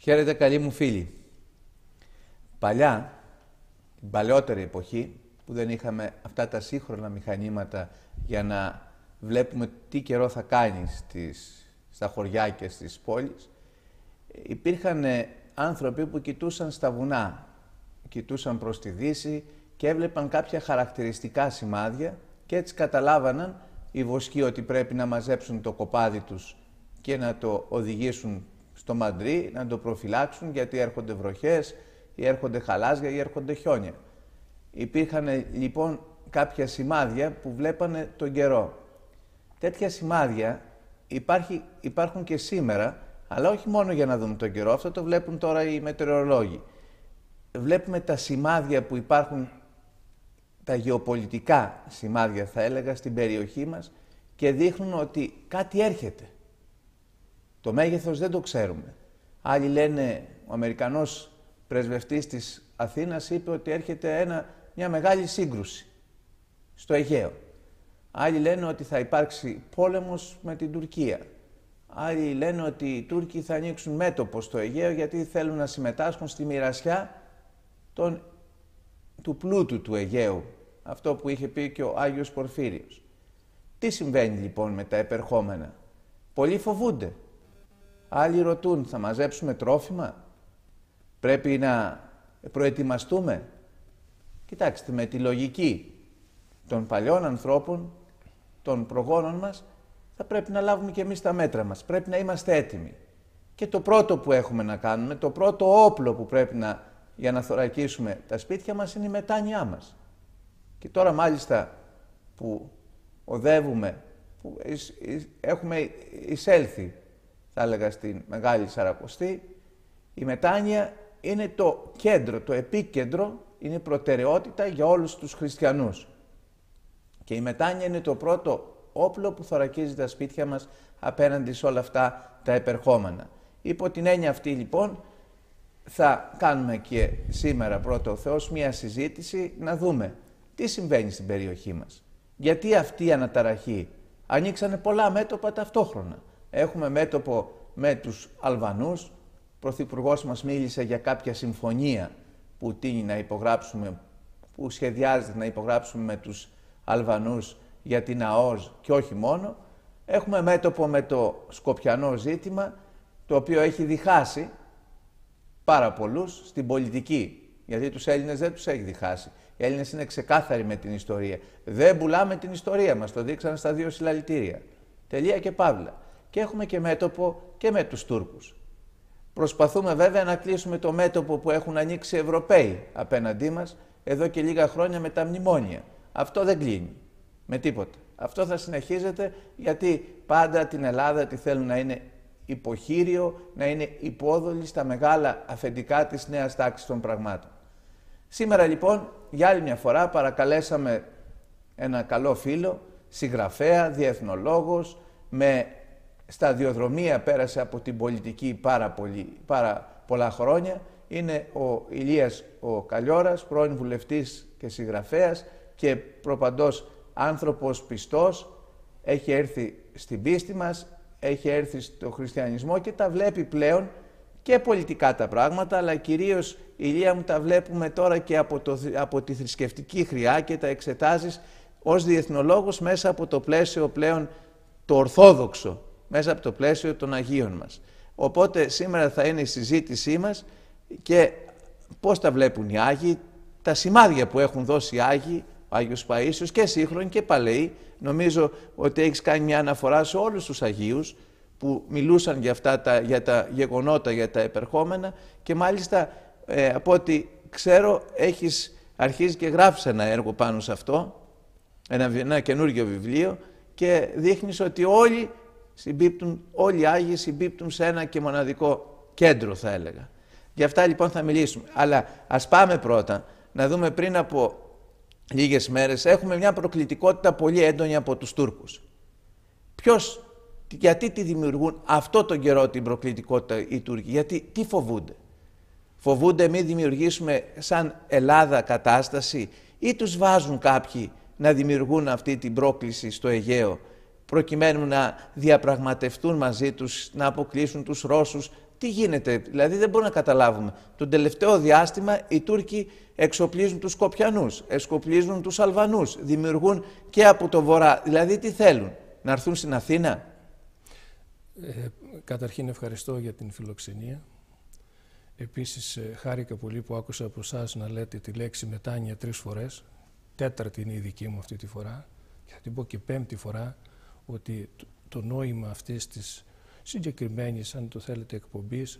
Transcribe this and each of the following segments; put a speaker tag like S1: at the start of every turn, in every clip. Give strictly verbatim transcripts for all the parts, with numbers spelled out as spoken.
S1: Χαίρετε καλοί μου φίλοι. Παλιά, την παλαιότερη εποχή, που δεν είχαμε αυτά τα σύγχρονα μηχανήματα για να βλέπουμε τι καιρό θα κάνει στις, στα χωριά και στις πόλεις, υπήρχαν άνθρωποι που κοιτούσαν στα βουνά, κοιτούσαν προς τη δύση και έβλεπαν κάποια χαρακτηριστικά σημάδια και έτσι καταλάβαναν οι βοσκοί ότι πρέπει να μαζέψουν το κοπάδι τους και να το οδηγήσουν στο μαντρί, να το προφυλάξουν γιατί έρχονται βροχές ή έρχονται χαλάζια ή έρχονται χιόνια. Υπήρχαν λοιπόν κάποια σημάδια που βλέπανε τον καιρό. Τέτοια σημάδια υπάρχει, υπάρχουν και σήμερα, αλλά όχι μόνο για να δούμε τον καιρό, αυτό το βλέπουν τώρα οι μετεωρολόγοι. Βλέπουμε τα σημάδια που υπάρχουν, τα γεωπολιτικά σημάδια θα έλεγα, στην περιοχή μας και δείχνουν ότι κάτι έρχεται. Το μέγεθος δεν το ξέρουμε. Άλλοι λένε, ο Αμερικανός πρεσβευτής της Αθήνας είπε ότι έρχεται ένα, μια μεγάλη σύγκρουση στο Αιγαίο. Άλλοι λένε ότι θα υπάρξει πόλεμος με την Τουρκία. Άλλοι λένε ότι οι Τούρκοι θα ανοίξουν μέτωπο στο Αιγαίο γιατί θέλουν να συμμετάσχουν στη μοιρασιά των, του πλούτου του Αιγαίου. Αυτό που είχε πει και ο Άγιος Πορφύριος. Τι συμβαίνει λοιπόν με τα επερχόμενα? Πολλοί φοβούνται. Άλλοι ρωτούν, θα μαζέψουμε τρόφιμα? Πρέπει να προετοιμαστούμε? Κοιτάξτε, με τη λογική των παλιών ανθρώπων, των προγόνων μας, θα πρέπει να λάβουμε και εμείς τα μέτρα μας. Πρέπει να είμαστε έτοιμοι. Και το πρώτο που έχουμε να κάνουμε, το πρώτο όπλο που πρέπει να, για να θωρακίσουμε τα σπίτια μας είναι η μετάνοιά μας. Και τώρα μάλιστα που οδεύουμε, που έχουμε εισέλθει, θα έλεγα, στην Μεγάλη Σαρακοστή, η μετάνοια είναι το κέντρο, το επίκεντρο, είναι προτεραιότητα για όλους τους χριστιανούς. Και η μετάνοια είναι το πρώτο όπλο που θωρακίζει τα σπίτια μας απέναντι σε όλα αυτά τα επερχόμενα. Υπό την έννοια αυτή λοιπόν θα κάνουμε και σήμερα πρώτα ο Θεός μια συζήτηση να δούμε τι συμβαίνει στην περιοχή μας. Γιατί αυτή η αναταραχή? Ανοίξανε πολλά μέτωπα ταυτόχρονα. Έχουμε μέτωπο με τους Αλβανούς, ο Πρωθυπουργός μας μίλησε για κάποια συμφωνία που τείνει να υπογράψουμε, που σχεδιάζεται να υπογράψουμε με τους Αλβανούς για την ΑΟΣ και όχι μόνο. Έχουμε μέτωπο με το σκοπιανό ζήτημα, το οποίο έχει διχάσει πάρα πολλούς στην πολιτική, γιατί τους Έλληνες δεν τους έχει διχάσει. Οι Έλληνες είναι ξεκάθαροι με την ιστορία. Δεν πουλάμε την ιστορία μας, το δείξαν στα δύο συλλαλητήρια. Τελεία και παύλα. Και έχουμε και μέτωπο και με τους Τούρκους. Προσπαθούμε βέβαια να κλείσουμε το μέτωπο που έχουν ανοίξει οι Ευρωπαίοι απέναντί μας εδώ και λίγα χρόνια με τα μνημόνια. Αυτό δεν κλείνει με τίποτα. Αυτό θα συνεχίζεται γιατί πάντα την Ελλάδα τη θέλουν να είναι υποχείριο, να είναι υπόδολη στα μεγάλα αφεντικά της νέας τάξης των πραγμάτων. Σήμερα λοιπόν για άλλη μια φορά παρακαλέσαμε ένα καλό φίλο, συγγραφέα, διεθνολόγος, με σταδιοδρομία πέρασε από την πολιτική πάρα, πολύ, πάρα πολλά χρόνια. Είναι ο Ηλίας ο Καλλιώρας, πρώην βουλευτής και συγγραφέας και προπαντός άνθρωπος πιστός. Έχει έρθει στην πίστη μας, έχει έρθει στο χριστιανισμό και τα βλέπει πλέον και πολιτικά τα πράγματα, αλλά κυρίως, Ηλία μου, τα βλέπουμε τώρα και από, το, από τη θρησκευτική χρειά και τα εξετάζεις ως διεθνολόγος μέσα από το πλαίσιο πλέον το ορθόδοξο, μέσα από το πλαίσιο των Αγίων μας. Οπότε σήμερα θα είναι η συζήτησή μας και πώς τα βλέπουν οι Άγιοι, τα σημάδια που έχουν δώσει οι Άγιοι, ο Άγιος Παΐσιος και σύγχρονοι και παλαιοί. Νομίζω ότι έχεις κάνει μια αναφορά σε όλους τους Αγίους που μιλούσαν για αυτά τα, για τα γεγονότα, για τα επερχόμενα και μάλιστα ε, από ό,τι ξέρω έχεις αρχίσει και γράφεις ένα έργο πάνω σε αυτό, ένα, ένα καινούργιο βιβλίο και δείχνεις ότι όλοι συμπίπτουν, όλοι οι Άγιοι συμπίπτουν σε ένα και μοναδικό κέντρο, θα έλεγα. Γι' αυτά λοιπόν θα μιλήσουμε. Αλλά ας πάμε πρώτα να δούμε, πριν από λίγες μέρες έχουμε μια προκλητικότητα πολύ έντονη από τους Τούρκους. Ποιος, γιατί τη δημιουργούν αυτό τον καιρό την προκλητικότητα οι Τούρκοι? Γιατί, τι φοβούνται? Φοβούνται μην δημιουργήσουμε σαν Ελλάδα κατάσταση ή τους βάζουν κάποιοι να δημιουργούν αυτή την πρόκληση στο Αιγαίο προκειμένου να διαπραγματευτούν μαζί τους, να αποκλείσουν τους Ρώσους? Τι γίνεται, δηλαδή δεν μπορούμε να καταλάβουμε. Τον τελευταίο διάστημα οι Τούρκοι εξοπλίζουν τους Σκοπιανούς, εξοπλίζουν τους Αλβανούς, δημιουργούν και από το βορρά. Δηλαδή τι θέλουν, να έρθουν στην Αθήνα?
S2: Ε, καταρχήν ευχαριστώ για την φιλοξενία. Επίσης χάρηκα πολύ που άκουσα από εσάς να λέτε τη λέξη μετάνοια τρεις φορές. Τέταρτη είναι η δική μου αυτή τη φορά και θα την πω και πέμπτη φορά, ότι το νόημα αυτής της συγκεκριμένης, αν το θέλετε, εκπομπής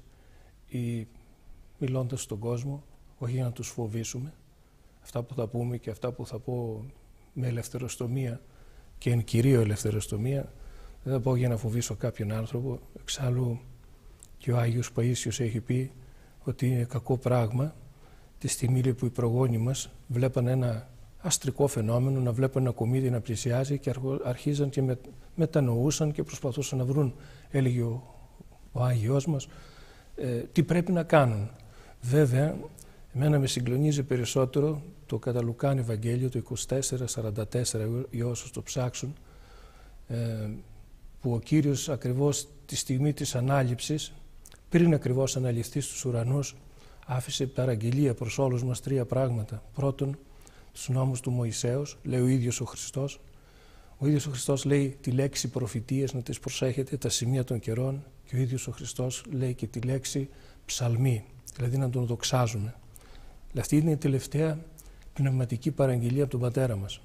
S2: ή μιλώντας στον κόσμο, όχι για να τους φοβήσουμε, αυτά που θα πούμε και αυτά που θα πω με ελευθεροστομία και εν κυρίω ελευθεροστομία, δεν θα πω για να φοβήσω κάποιον άνθρωπο. Εξάλλου και ο Άγιος Παΐσιος έχει πει ότι είναι κακό πράγμα τη στιγμή που οι προγόνοι μας βλέπαν ένα αστρικό φαινόμενο, να βλέπουν ένα κομίδι να πλησιάζει και αρχίζαν και με, μετανοούσαν και προσπαθούσαν να βρουν, έλεγε ο, ο Άγιος μας, ε, τι πρέπει να κάνουν. Βέβαια, εμένα με συγκλονίζει περισσότερο το κατά Λουκάν Ευαγγέλιο, το είκοσι τέσσερα σαράντα τέσσερα, για όσους το ψάξουν, ε, που ο Κύριος ακριβώς τη στιγμή της ανάληψης, πριν ακριβώς αναλυφθεί στους ουρανούς, άφησε παραγγελία προς όλους μας τρία πράγματα. Πρώτον, τους νόμους του Μωυσέως, λέει ο ίδιος ο Χριστός. Ο ίδιος ο Χριστός λέει τη λέξη προφητείες να τις προσέχετε, τα σημεία των καιρών, και ο ίδιος ο Χριστός λέει και τη λέξη ψαλμή, δηλαδή να τον δοξάζουμε. Αυτή είναι η τελευταία πνευματική παραγγελία από τον Πατέρα μας.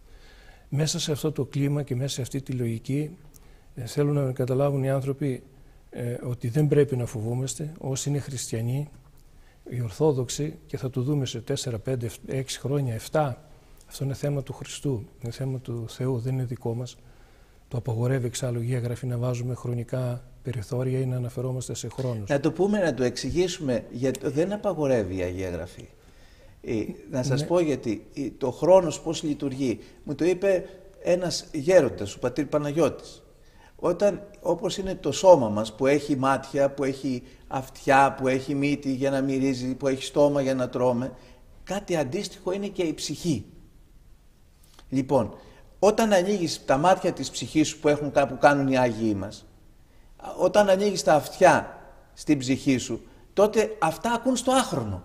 S2: Μέσα σε αυτό το κλίμα και μέσα σε αυτή τη λογική ε, θέλουν να καταλάβουν οι άνθρωποι ε, ότι δεν πρέπει να φοβούμαστε όσοι είναι χριστιανοί, οι Ορθόδοξοι, και θα το δούμε σε τέσσερα, πέντε, έξι χρόνια, επτά. Αυτό είναι θέμα του Χριστού, είναι θέμα του Θεού, δεν είναι δικό μας. Το απαγορεύει εξάλλου η Αγία Γραφή να βάζουμε χρονικά περιθώρια ή να αναφερόμαστε σε χρόνους.
S1: Να το πούμε, να το εξηγήσουμε, γιατί δεν απαγορεύει η Αγία Γραφή. Ε, να σας ναι. πω γιατί το χρόνος πώς λειτουργεί. Μου το είπε ένας γέροντας, ο πατήρ Παναγιώτης. Όταν, όπως είναι το σώμα μας που έχει μάτια, που έχει αυτιά, που έχει μύτη για να μυρίζει, που έχει στόμα για να τρώμε, κάτι αντίστοιχο είναι και η ψυχή. Λοιπόν, όταν ανοίγεις τα μάτια της ψυχής σου που, έχουν, που κάνουν οι Άγιοι μας, όταν ανοίγεις τα αυτιά στην ψυχή σου, τότε αυτά ακούν στο άχρονο.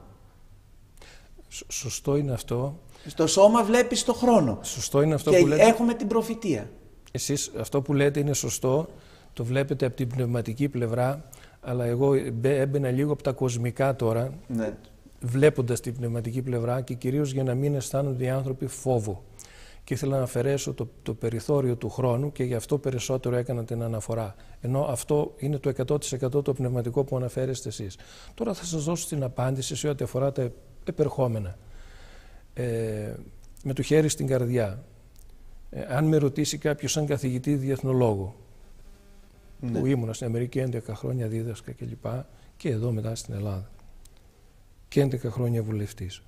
S2: Σωστό είναι αυτό.
S1: Στο σώμα βλέπεις το χρόνο.
S2: Σωστό είναι αυτό
S1: και
S2: που λέτε.
S1: Έχουμε την προφητεία.
S2: Εσείς αυτό που λέτε είναι σωστό, το βλέπετε από την πνευματική πλευρά, αλλά εγώ έμπαινα λίγο από τα κοσμικά τώρα, ναι. βλέποντας την πνευματική πλευρά και κυρίως για να μην αισθάνονται οι άνθρωποι φόβο. Και ήθελα να αφαιρέσω το, το περιθώριο του χρόνου και γι' αυτό περισσότερο έκανα την αναφορά. Ενώ αυτό είναι το εκατό τοις εκατό το πνευματικό που αναφέρεστε εσείς. Τώρα θα σας δώσω την απάντηση σε ό,τι αφορά τα επερχόμενα. Ε, με το χέρι στην καρδιά. Ε, αν με ρωτήσει κάποιος σαν καθηγητή διεθνολόγο, ναι. που ήμουνα στην Αμερική έντεκα χρόνια δίδασκα και λοιπά, και εδώ μετά στην Ελλάδα, και έντεκα χρόνια βουλευτής.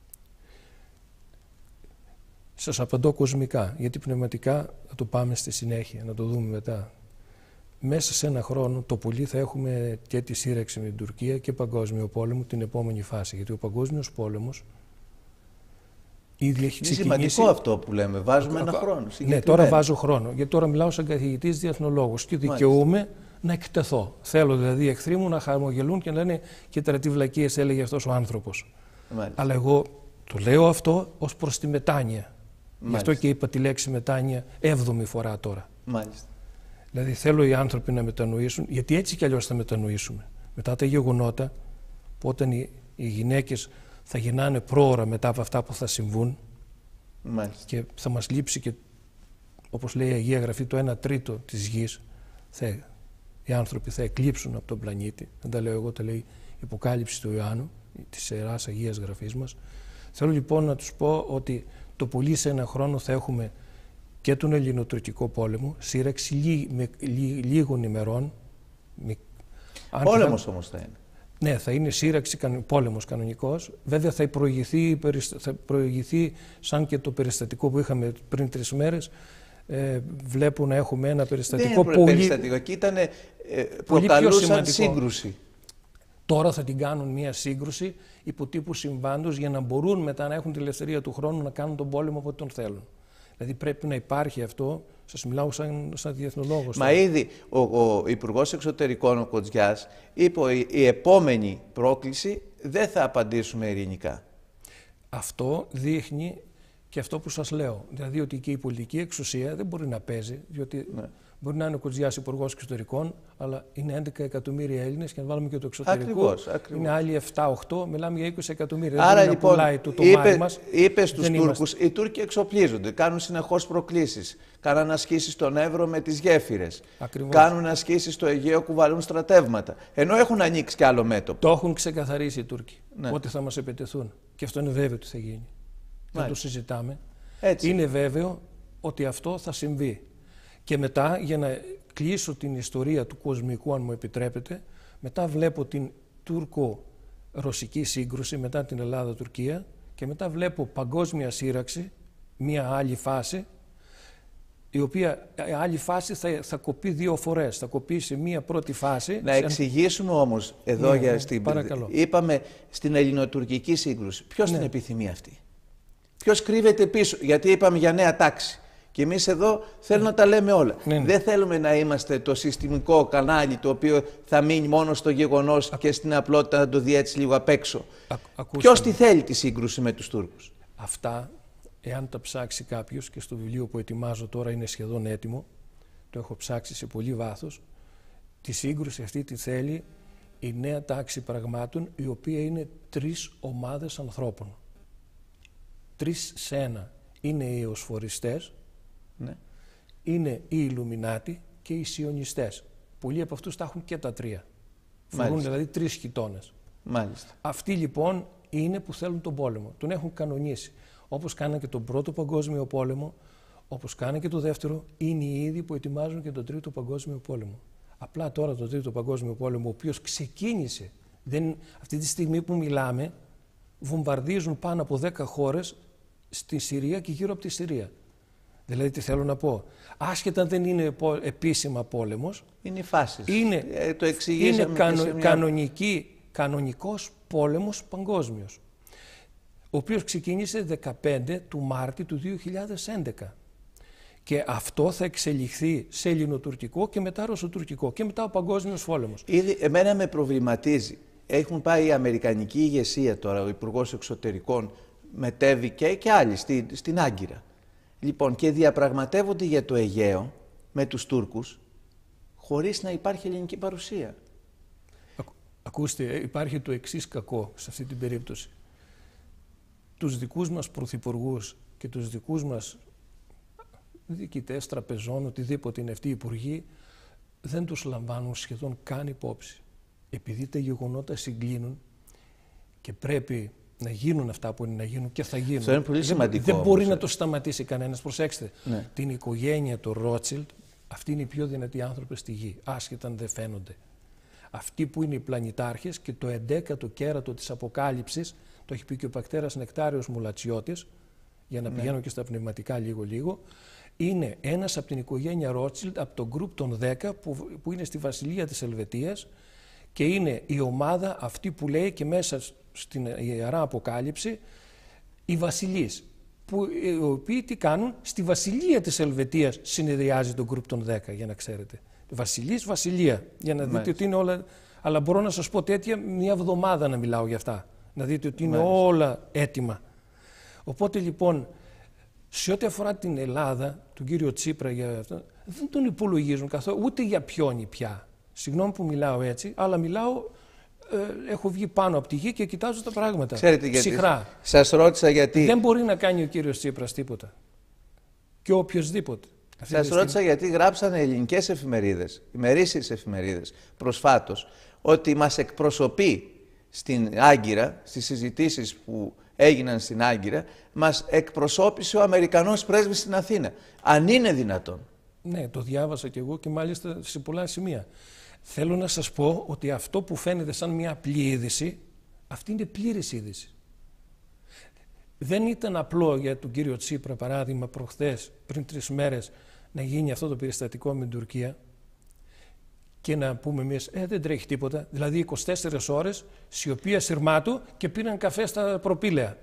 S2: Σας απαντώ κοσμικά, γιατί πνευματικά θα το πάμε στη συνέχεια, να το δούμε μετά. Μέσα σε ένα χρόνο το πολύ θα έχουμε και τη σύραξη με την Τουρκία και παγκόσμιο πόλεμο, την επόμενη φάση. Γιατί ο παγκόσμιος πόλεμος ήδη έχει ξεκινήσει.
S1: Είναι σημαντικό αυτό που λέμε, βάζουμε ένα χρόνο.
S2: Ναι, τώρα βάζω χρόνο, γιατί τώρα μιλάω σαν καθηγητής διεθνολόγος και δικαιούμαι Μάλιστα. να εκτεθώ. Θέλω δηλαδή οι εχθροί μου να χαρμογελούν και να λένε και τώρα τι βλακίες έλεγε αυτός ο άνθρωπος. Μάλιστα. Αλλά εγώ το λέω αυτό ως προς τη μετάνοια. Γι' αυτό και είπα τη λέξη μετάνοια έβδομη φορά τώρα. Μάλιστα. Δηλαδή θέλω οι άνθρωποι να μετανοήσουν, γιατί έτσι κι αλλιώς θα μετανοήσουμε. Μετά τα γεγονότα, που όταν οι, οι γυναίκες θα γυρνάνε πρόωρα μετά από αυτά που θα συμβούν, Μάλιστα. και θα μας λείψει και, όπως λέει η Αγία Γραφή, το ένα τρίτο της γης, θα, οι άνθρωποι θα εκλείψουν από τον πλανήτη. Δεν τα λέω εγώ, τα λέει η Αποκάλυψη του Ιωάννου, της Ιεράς Αγίας Γραφής μας. Θέλω λοιπόν να τους πω ότι το πολύ σε ένα χρόνο θα έχουμε και τον Ελληνοτουρκικό πόλεμο, σύραξη λί, με, λί, λίγων ημερών. Με,
S1: πόλεμος θα, όμως θα είναι.
S2: Ναι, θα είναι σύραξη, πόλεμος κανονικός. Βέβαια θα προηγηθεί, θα προηγηθεί σαν και το περιστατικό που είχαμε πριν τρεις μέρες. Ε, βλέπω να έχουμε ένα περιστατικό
S1: Δεν
S2: πολύ...
S1: περιστατικό, εκεί ήταν ε, προκαλούσαν σύγκρουση.
S2: Τώρα θα την κάνουν μια σύγκρουση υποτύπου συμβάντος για να μπορούν μετά να έχουν τη ελευθερία του χρόνου να κάνουν τον πόλεμο όποτε τον θέλουν. Δηλαδή πρέπει να υπάρχει αυτό, σας μιλάω σαν, σαν διεθνολόγος.
S1: Μα
S2: τώρα.
S1: ήδη ο, ο Υπουργός Εξωτερικών, ο Κοτζιάς, είπε η, η επόμενη πρόκληση δεν θα απαντήσουμε ειρηνικά.
S2: Αυτό δείχνει και αυτό που σας λέω. Δηλαδή ότι και η πολιτική εξουσία δεν μπορεί να παίζει, διότι ναι. μπορεί να είναι ο Κοτζιάς Υπουργός Εξωτερικών, αλλά είναι έντεκα εκατομμύρια Έλληνες και να βάλουμε και το εξωτερικό.
S1: Ακριβώς, ακριβώς.
S2: Είναι άλλοι επτά οκτώ, μιλάμε για είκοσι εκατομμύρια.
S1: Άρα
S2: δεν
S1: λοιπόν,
S2: να το, το
S1: είπε,
S2: μας,
S1: είπε στους Τούρκους, οι Τούρκοι εξοπλίζονται, κάνουν συνεχώς προκλήσεις. Κάνουν ασκήσεις στον Εύρο με τις γέφυρες.
S2: Ακριβώς.
S1: Κάνουν ασκήσεις στο Αιγαίο, κουβαλούν στρατεύματα. Ενώ έχουν ανοίξει κι άλλο μέτωπο.
S2: Το έχουν ξεκαθαρίσει οι Τούρκοι.
S1: Ναι.
S2: Ότι θα μας επιτεθούν. Και αυτό είναι βέβαιο ότι θα γίνει. Δεν το συζητάμε.
S1: Έτσι.
S2: Είναι βέβαιο ότι αυτό θα συμβεί. Και μετά, για να κλείσω την ιστορία του κοσμικού, αν μου επιτρέπετε, μετά βλέπω την τουρκο-ρωσική σύγκρουση μετά την Ελλάδα-Τουρκία και μετά βλέπω παγκόσμια σύραξη, μία άλλη φάση, η οποία η άλλη φάση θα, θα κοπεί δύο φορές. Θα κοπεί σε μία πρώτη φάση.
S1: Να εξηγήσουμε όμως εδώ
S2: ναι,
S1: για
S2: ναι,
S1: στην...
S2: παρακαλώ.
S1: Είπαμε στην ελληνοτουρκική σύγκρουση. Ποιος
S2: ναι.
S1: την επιθυμεί αυτή? Ποιος κρύβεται πίσω? Γιατί είπαμε για νέα τάξη. Και εμείς εδώ θέλουμε να τα λέμε όλα. Ναι, ναι. Δεν θέλουμε να είμαστε το συστημικό κανάλι το οποίο θα μείνει μόνο στο γεγονός Α... και στην απλότητα να το δει έτσι λίγο απ' έξω. Ποιος τη θέλει τη σύγκρουση με τους Τούρκους?
S2: Αυτά, εάν τα ψάξει κάποιος, και στο βιβλίο που ετοιμάζω τώρα είναι σχεδόν έτοιμο, το έχω ψάξει σε πολύ βάθος, τη σύγκρουση αυτή τη θέλει η νέα τάξη πραγμάτων, η οποία είναι τρεις ομάδες ανθρώπων. Τρεις σε ένα. Είναι οι εωσφοριστές, ναι. είναι οι Ιλουμινάτοι και οι Σιωνιστές. Πολλοί από αυτούς τα έχουν και τα τρία. Φορούν δηλαδή τρεις χιτώνες.
S1: Μάλιστα.
S2: Αυτοί λοιπόν είναι που θέλουν τον πόλεμο. Τον έχουν κανονίσει. Όπως κάνανε και τον πρώτο παγκόσμιο πόλεμο, όπως κάνανε και το δεύτερο, είναι οι ίδιοι που ετοιμάζουν και τον τρίτο παγκόσμιο πόλεμο. Απλά τώρα το τρίτο παγκόσμιο πόλεμο, ο οποίος ξεκίνησε, δεν, αυτή τη στιγμή που μιλάμε, βομβαρδίζουν πάνω από δέκα χώρες στη Συρία και γύρω από τη Συρία. Δηλαδή τι θέλω να πω. Άσχετα δεν είναι επίσημα πόλεμος.
S1: Είναι οι φάσεις.
S2: Είναι,
S1: ε, το
S2: είναι κανο,
S1: μια...
S2: κανονική, κανονικός πόλεμος παγκόσμιος. Ο οποίος ξεκίνησε δεκαπέντε του Μάρτη του δύο χιλιάδες έντεκα. Και αυτό θα εξελιχθεί σε ελληνοτουρκικό και μετά ρωσοτουρκικό και μετά ο παγκόσμιος πόλεμος.
S1: Ήδη εμένα με προβληματίζει. Έχουν πάει η αμερικανική ηγεσία τώρα, ο Υπουργός Εξωτερικών μετέβη και, και άλλοι στη, στην Άγκυρα. Λοιπόν, και διαπραγματεύονται για το Αιγαίο με τους Τούρκους χωρίς να υπάρχει ελληνική παρουσία.
S2: Ακού, ακούστε, υπάρχει το εξής κακό σε αυτή την περίπτωση. Τους δικούς μας πρωθυπουργούς και τους δικούς μας διοικητές τραπεζών, οτιδήποτε είναι αυτοί οι υπουργοί, δεν τους λαμβάνουν σχεδόν καν υπόψη. Επειδή τα γεγονότα συγκλίνουν και πρέπει να γίνουν αυτά που είναι να γίνουν και θα γίνουν.
S1: Αυτό είναι πολύ σημαντικό.
S2: Δεν, δεν μπορεί
S1: όμως,
S2: να το σταματήσει κανένας. Προσέξτε, ναι. την οικογένεια του Ρότσιλντ, αυτοί είναι οι πιο δυνατοί άνθρωποι στη γη, άσχετα αν δεν φαίνονται. Αυτοί που είναι οι πλανητάρχες και το εντέκατο κέρατο της Αποκάλυψης, το έχει πει και ο Πακτέρας Νεκτάριος Μουλατσιώτης, για να ναι. πηγαίνω και στα πνευματικά λίγο-λίγο, είναι ένας από την οικογένεια Ρότσιλντ, από το γκρουπ των δέκα που, που είναι στη Βασιλεία της Ελβετίας και είναι η ομάδα αυτή που λέει και μέσα στην Ιερά Αποκάλυψη οι βασιλείς, που, οι οποίοι τι κάνουν, στη Βασιλεία της Ελβετίας συνεδριάζει το γκρουπ των δέκα, για να ξέρετε. Βασιλείς, Βασιλεία, για να δείτε ότι είναι όλα, αλλά μπορώ να σας πω τέτοια μια εβδομάδα να μιλάω για αυτά, να δείτε ότι είναι Μάλιστα. όλα έτοιμα. Οπότε λοιπόν, σε ό,τι αφορά την Ελλάδα, τον κύριο Τσίπρα, για αυτό, δεν τον υπολογίζουν καθόλου, ούτε για πιόνι πια. Συγγνώμη που μιλάω έτσι, αλλά μιλάω, ε, έχω βγει πάνω από τη γη και κοιτάζω τα πράγματα.
S1: Ξέρετε γιατί.
S2: Ψυχρά.
S1: Σας ρώτησα γιατί.
S2: Δεν μπορεί να κάνει ο κύριος Τσίπρας τίποτα. Και οποιοσδήποτε.
S1: Σας ρώτησα γιατί γράψανε ελληνικές εφημερίδες, ημερήσιες εφημερίδες, προσφάτως, ότι μας εκπροσωπεί στην Άγκυρα, στις συζητήσεις που έγιναν στην Άγκυρα, μας εκπροσώπησε ο Αμερικανός πρέσβης στην Αθήνα. Αν είναι δυνατόν.
S2: Ναι, το διάβασα κι εγώ και μάλιστα σε πολλά σημεία. Θέλω να σας πω ότι αυτό που φαίνεται σαν μια απλή είδηση, αυτή είναι πλήρης είδηση. Δεν ήταν απλό για τον κύριο Τσίπρα, παράδειγμα, προχθές, πριν τρεις μέρες, να γίνει αυτό το περιστατικό με την Τουρκία και να πούμε εμείς, ε, δεν τρέχει τίποτα. Δηλαδή είκοσι τέσσερις ώρες, σιωπή ασυρμάτου και πήραν καφέ στα προπήλαια.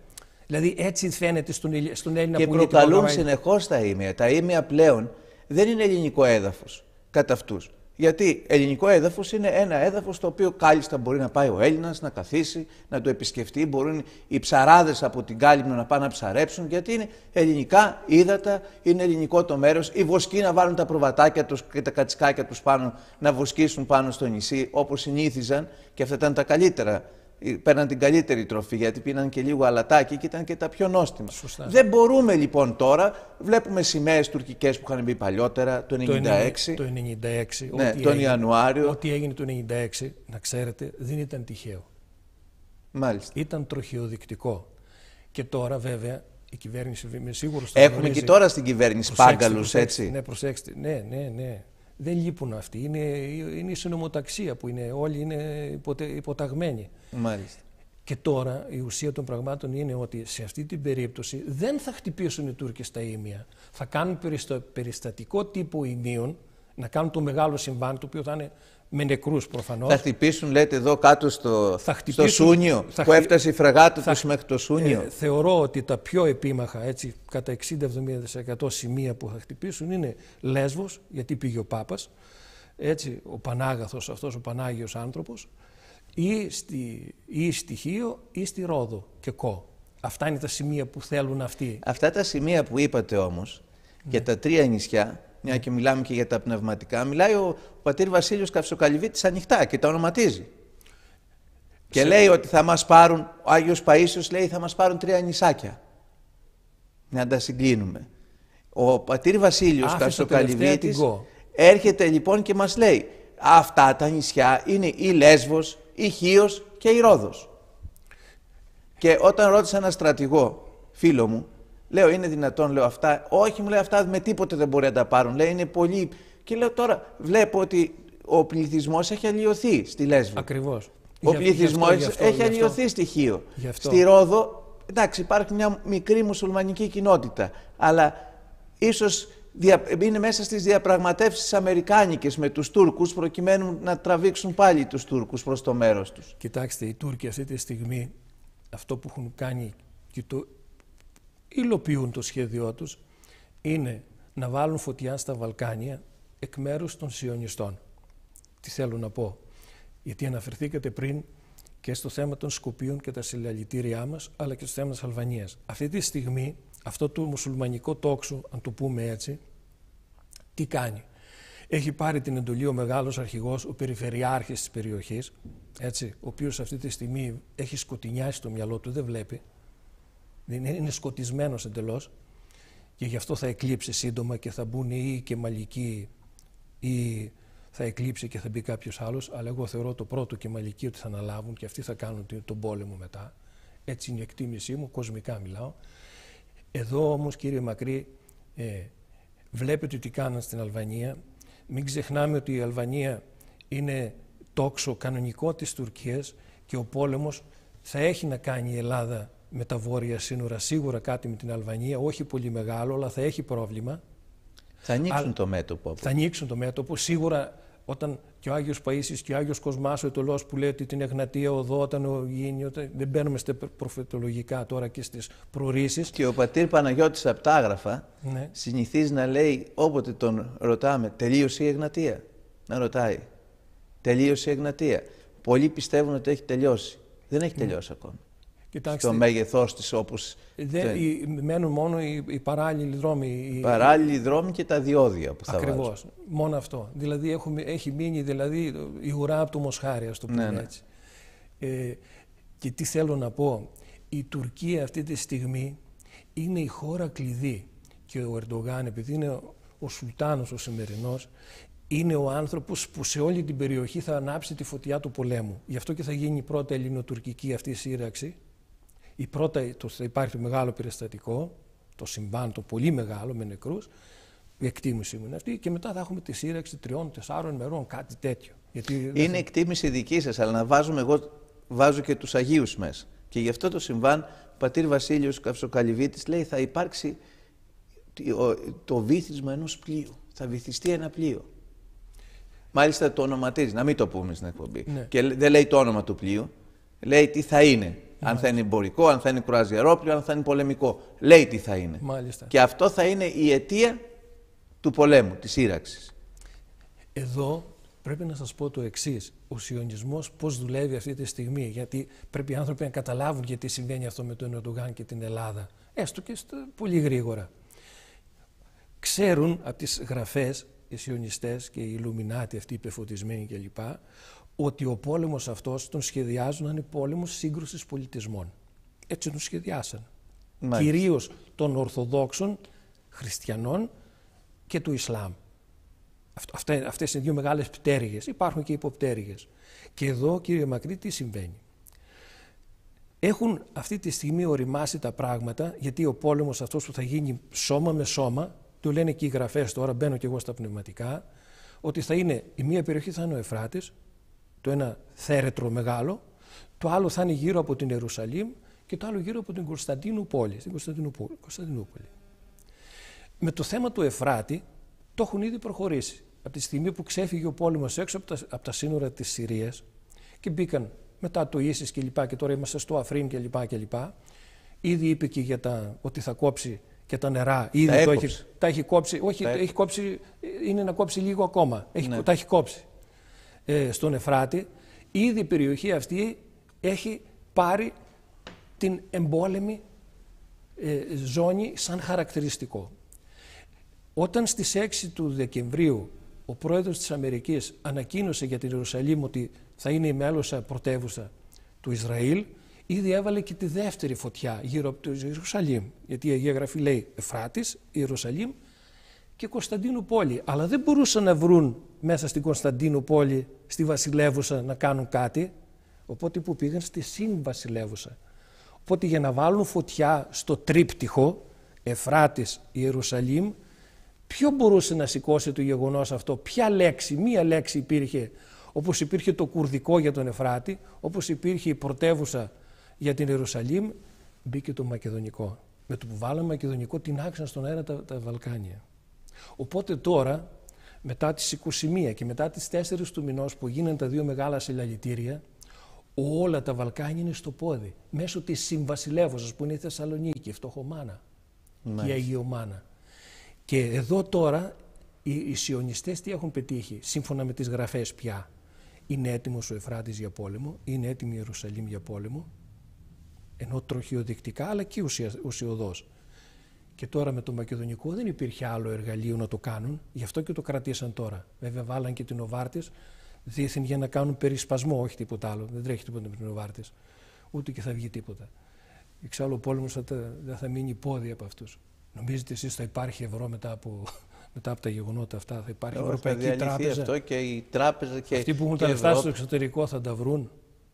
S2: Δηλαδή έτσι φαίνεται στον, στον Έλληνα
S1: και
S2: πολίτη.
S1: Και προκαλούν συνεχώς τα ήμια. Τα ήμια πλέον δεν είναι ελληνικό έδαφος κατά αυτούς. Γιατί ελληνικό έδαφος είναι ένα έδαφος το οποίο κάλλιστα μπορεί να πάει ο Έλληνας να καθίσει, να το επισκεφτεί. Μπορούν οι ψαράδες από την Κάλυμνο να πάνε να ψαρέψουν, γιατί είναι ελληνικά ύδατα, είναι ελληνικό το μέρος. Οι βοσκοί να βάλουν τα προβατάκια τους και τα κατσικάκια τους πάνω, να βοσκήσουν πάνω στο νησί όπως συνήθιζαν, και αυτά ήταν τα καλύτερα. Παίρναν την καλύτερη τροφή, γιατί πίναν και λίγο αλατάκι και ήταν και τα πιο νόστιμα.
S2: Σωστά.
S1: Δεν μπορούμε λοιπόν τώρα, βλέπουμε σημαίες τουρκικές που είχαν μπει παλιότερα, το ενενήντα έξι.
S2: Το ενενήντα έξι,
S1: ναι,
S2: ό,τι
S1: τον
S2: έγινε,
S1: Ιανουάριο.
S2: Ό,τι έγινε το ενενήντα έξι, να ξέρετε, δεν ήταν τυχαίο.
S1: Μάλιστα.
S2: Ήταν τροχιοδεικτικό. Και τώρα βέβαια η κυβέρνηση, είμαι σίγουρος...
S1: Έχουμε
S2: γνωρίζει,
S1: και τώρα στην κυβέρνηση πάγκαλους, έτσι.
S2: Ναι, προσέξτε, ναι, ναι, ναι. Δεν λείπουν αυτοί. Είναι, είναι η συνωμοταξία που είναι, όλοι είναι υποτε, υποταγμένοι.
S1: Μάλιστα.
S2: Και τώρα η ουσία των πραγμάτων είναι ότι σε αυτή την περίπτωση δεν θα χτυπήσουν οι Τούρκοι στα ήμια. Θα κάνουν περιστατικό τύπο ημίων, να κάνουν το μεγάλο συμβάν, το οποίο θα είναι με νεκρούς προφανώς.
S1: Θα χτυπήσουν, λέτε, εδώ κάτω στο,
S2: χτυπήσουν,
S1: στο Σούνιο,
S2: θα,
S1: που έφτασε η φρεγάτα
S2: θα,
S1: τους μέχρι το Σούνιο.
S2: Ε, θεωρώ ότι τα πιο επίμαχα, έτσι, κατά εξήντα με εβδομήντα τοις εκατό σημεία που θα χτυπήσουν είναι Λέσβος, γιατί πήγε ο Πάπας, έτσι, ο Πανάγαθος, αυτός ο Πανάγιος άνθρωπος, ή στη, ή στη Χίο ή στη Ρόδο και Κο. Αυτά είναι τα σημεία που θέλουν αυτοί.
S1: Αυτά τα σημεία που είπατε όμως, ναι, για τα τρία νησιά, μια και μιλάμε και για τα πνευματικά, μιλάει ο πατήρ Βασίλειος Καυσοκαλυβίτης ανοιχτά και τα ονοματίζει. Και σε... λέει ότι θα μας πάρουν, ο Άγιος Παΐσιος λέει θα μας πάρουν τρία νησάκια. Να τα συγκλίνουμε. Ο πατήρ Βασίλειος Καυσοκαλυβίτης έρχεται λοιπόν και μας λέει αυτά τα νησιά είναι η Λέσβος, η Χίος και η Ρόδος. Και όταν ρώτησα έναν στρατηγό, φίλο μου, λέω είναι δυνατόν, λέω αυτά, όχι μου λέει αυτά με τίποτε δεν μπορεί να τα πάρουν, λέει είναι πολύ. Και λέω τώρα βλέπω ότι ο πληθυσμός έχει αλλοιωθεί στη Λέσβο.
S2: Ακριβώς.
S1: Ο πληθυσμός έχει αλλοιωθεί στη Χίο. Στη Ρόδο, εντάξει υπάρχει μια μικρή μουσουλμανική κοινότητα, αλλά ίσως είναι μέσα στις διαπραγματεύσεις αμερικάνικες με τους Τούρκους προκειμένου να τραβήξουν πάλι τους Τούρκους προς το μέρος τους.
S2: Κοιτάξτε, οι Τούρκοι αυτή τη στιγμή αυτό που έχουν κάνει και το υλοποιούν το σχέδιό τους είναι να βάλουν φωτιά στα Βαλκάνια εκ μέρους των σιωνιστών. Τι θέλω να πω, γιατί αναφερθήκατε πριν και στο θέμα των Σκοπίων και τα συλλαλητήριά μας, αλλά και στο θέμα της Αλβανίας. Αυτή τη στιγμή αυτό το μουσουλμανικό τόξο, αν το πούμε έτσι, τι κάνει. Έχει πάρει την εντολή ο μεγάλος αρχηγός, ο περιφερειάρχης της περιοχής, έτσι, ο οποίος αυτή τη στιγμή έχει σκοτεινιάσει το μυαλό του, δεν βλέπει. Είναι σκοτισμένος εντελώς και γι' αυτό θα εκλείψει σύντομα και θα μπουν ή και Μαλικοί ή θα εκλείψει και θα μπει κάποιος άλλος, αλλά εγώ θεωρώ το πρώτο και Μαλικοί ότι θα αναλάβουν και αυτοί θα κάνουν τον πόλεμο μετά. Έτσι είναι η εκτίμησή μου, κοσμικά μιλάω. Εδώ όμως κύριε Μακρύ, ε, βλέπετε τι κάναν στην Αλβανία. Μην ξεχνάμε ότι η Αλβανία είναι τόξο κανονικό της Τουρκίας και ο πόλεμος θα έχει να κάνει η Ελλάδα με τα βόρεια σύνορα, σίγουρα κάτι με την Αλβανία, όχι πολύ μεγάλο, αλλά θα έχει πρόβλημα.
S1: Θα ανοίξουν
S2: Α,
S1: το μέτωπο.
S2: Θα ανοίξουν το μέτωπο. Σίγουρα όταν και ο Άγιος Παΐσιος και ο Άγιος Κοσμάς ο Αιτωλός που λέει ότι την Εγνατία οδό, όταν ο γίνει, όταν... δεν μπαίνουμε στα προφετολογικά τώρα και στις προορίσεις.
S1: Και ο πατήρ Παναγιώτης από τα Άγραφα, ναι, συνηθίζει να λέει όποτε τον ρωτάμε, τελείωσε η Εγνατία. Να ρωτάει, τελείωσε η Εγνατία. Πολλοί πιστεύουν ότι έχει τελειώσει. Δεν έχει τελειώσει ναι. ακόμα.
S2: Κοιτάξτε,
S1: στο μέγεθός της όπως...
S2: Δεν, οι, μένουν μόνο οι, οι παράλληλοι δρόμοι. Οι
S1: παράλληλοι δρόμοι και τα διόδια που θα
S2: ακριβώς,
S1: βάζουν.
S2: Μόνο αυτό. Δηλαδή έχουμε, έχει μείνει δηλαδή, η ουρά από το Μοσχάρι, ας το πούμε ναι, έτσι. Ναι. Ε, και τι θέλω να πω, η Τουρκία αυτή τη στιγμή είναι η χώρα κλειδί και ο Ερντογάν, επειδή είναι ο, ο Σουλτάνος ο σημερινός, είναι ο άνθρωπος που σε όλη την περιοχή θα ανάψει τη φωτιά του πολέμου. Γι' αυτό και θα γίνει η πρώτη ελληνοτουρκική αυτή σύραξη. Η πρώτα, το, θα υπάρχει το μεγάλο περιστατικό, το συμβάν, το πολύ μεγάλο με νεκρούς, η εκτίμηση μου είναι αυτή, και μετά θα έχουμε τη σύραξη τριών, τεσσάρων μερών, κάτι τέτοιο. Γιατί
S1: είναι
S2: θα...
S1: εκτίμηση δική σας, αλλά να βάζουμε, εγώ βάζω και τους Αγίους μέσα. Και γι' αυτό το συμβάν, ο πατήρ Βασίλειος Καυσοκαλυβίτης λέει θα υπάρξει το βύθισμα ενός πλοίου, θα βυθιστεί ένα πλοίο. Μάλιστα το ονοματίζει, να μην το πούμε στην εκπομπή. Ναι. Και δεν λέει το όνομα του πλοίου, λέει τι θα είναι. Αν θα είναι εμπορικό, αν θα είναι κρουαζιερόπλοιο, αν θα είναι πολεμικό. Λέει τι θα είναι.
S2: Μάλιστα.
S1: Και αυτό θα είναι η αιτία του πολέμου, της σύραξης.
S2: Εδώ πρέπει να σας πω το εξής. Ο σιωνισμός πώς δουλεύει αυτή τη στιγμή. Γιατί πρέπει οι άνθρωποι να καταλάβουν γιατί συμβαίνει αυτό με τον Ερντογάν και την Ελλάδα. Έστω και στο, πολύ γρήγορα. Ξέρουν από τις γραφές οι σιωνιστές και οι Ιλουμινάτοι, αυτοί οι πεφωτισμένοι κλπ. Ότι ο πόλεμος αυτός τον σχεδιάζουν να είναι πόλεμος σύγκρουσης πολιτισμών. Έτσι τον σχεδιάσαν.
S1: Μάλιστα.
S2: Κυρίως των Ορθοδόξων, Χριστιανών και του Ισλάμ. Αυτές, αυτές είναι δύο μεγάλες πτέρυγες. Υπάρχουν και υποπτέρυγες. Και εδώ, κύριε Μακρύ, τι συμβαίνει. Έχουν αυτή τη στιγμή οριμάσει τα πράγματα, γιατί ο πόλεμος αυτός που θα γίνει σώμα με σώμα, το λένε και οι γραφές τώρα, μπαίνω και εγώ στα πνευματικά, ότι θα είναι, η μία περιοχή θα είναι ο Εφράτης, το ένα θέρετρο μεγάλο, το άλλο θα είναι γύρω από την Ιερουσαλήμ και το άλλο γύρω από την Κωνσταντινούπολη, στην Κωνσταντινούπολη. Με το θέμα του Εφράτη το έχουν ήδη προχωρήσει. Από τη στιγμή που ξέφυγε ο πόλεμος έξω από τα, από τα σύνορα της Συρίας και μπήκαν μετά το Ίσις και λοιπά και τώρα είμαστε στο Αφρίν και λοιπά και λοιπά, ήδη είπε και για τα, ότι θα κόψει και τα νερά, ήδη τα, το έχει, τα έχει κόψει, όχι, τα έχει κόψει, είναι να κόψει λίγο ακόμα, έχει, ναι. Τα έχει κόψει ε, στον Εφράτη. Ήδη η περιοχή αυτή έχει πάρει την εμπόλεμη ε, ζώνη σαν χαρακτηριστικό. Όταν στις έξι του Δεκεμβρίου ο πρόεδρος της Αμερικής ανακοίνωσε για την Ιερουσαλήμ ότι θα είναι η μέλουσα πρωτεύουσα του Ισραήλ, ήδη έβαλε και τη δεύτερη φωτιά γύρω από το Ιερουσαλήμ. Γιατί η Αγία Γραφή λέει Εφράτης, Ιερουσαλήμ και Κωνσταντινούπολη. Αλλά δεν μπορούσαν να βρουν μέσα στην Κωνσταντινούπολη, στη βασιλεύουσα, να κάνουν κάτι. Οπότε που πήγαν στη συμβασιλεύουσα. Οπότε για να βάλουν φωτιά στο τρίπτυχο Εφράτης, Ιερουσαλήμ, ποιο μπορούσε να σηκώσει το γεγονός αυτό, ποια λέξη, μία λέξη υπήρχε, όπως υπήρχε το κουρδικό για τον Εφράτη, όπως υπήρχε η πρωτεύουσα για την Ιερουσαλήμ, μπήκε το μακεδονικό. Με το που βάλαμε μακεδονικό την άξαν στον αέρα τα, τα Βαλκάνια. Οπότε τώρα, μετά τις είκοσι μία και μετά τις τέσσερις του μηνός που γίνανε τα δύο μεγάλα συλλαλητήρια, όλα τα Βαλκάνια είναι στο πόδι, μέσω της συμβασιλεύωσας που είναι η Θεσσαλονίκη, η Φτωχομάνα και η Αγιομάνα. Και εδώ τώρα οι, οι σιωνιστές τι έχουν πετύχει, σύμφωνα με τις γραφές πια. Είναι έτοιμος ο Εφράτης για πόλεμο, είναι έτοιμη η Ιερουσαλήμ για πόλεμο, ενώ τροχιοδεικτικά αλλά και ουσια, ουσιοδός. Και τώρα με το μακεδονικό δεν υπήρχε άλλο εργαλείο να το κάνουν, γι' αυτό και το κρατήσαν τώρα. Βέβαια βάλαν και την Νοβάρτης δίθεν για να κάνουν περισπασμό, όχι τίποτα άλλο. Δεν τρέχει τίποτα με την Νοβάρτης, ούτε και θα βγει τίποτα. Εξάλλου ο πόλεμος δεν θα μείνει πόδι από αυτούς. Νομίζετε εσείς θα υπάρχει ευρώ μετά από, μετά από τα γεγονότα αυτά, θα υπάρχει
S1: Εγώ,
S2: Ευρωπαϊκή
S1: θα
S2: Τράπεζα.
S1: Αυτό και η τράπεζα και
S2: αυτοί που έχουν τα λεφτά στο εξωτερικό θα τα βρουν.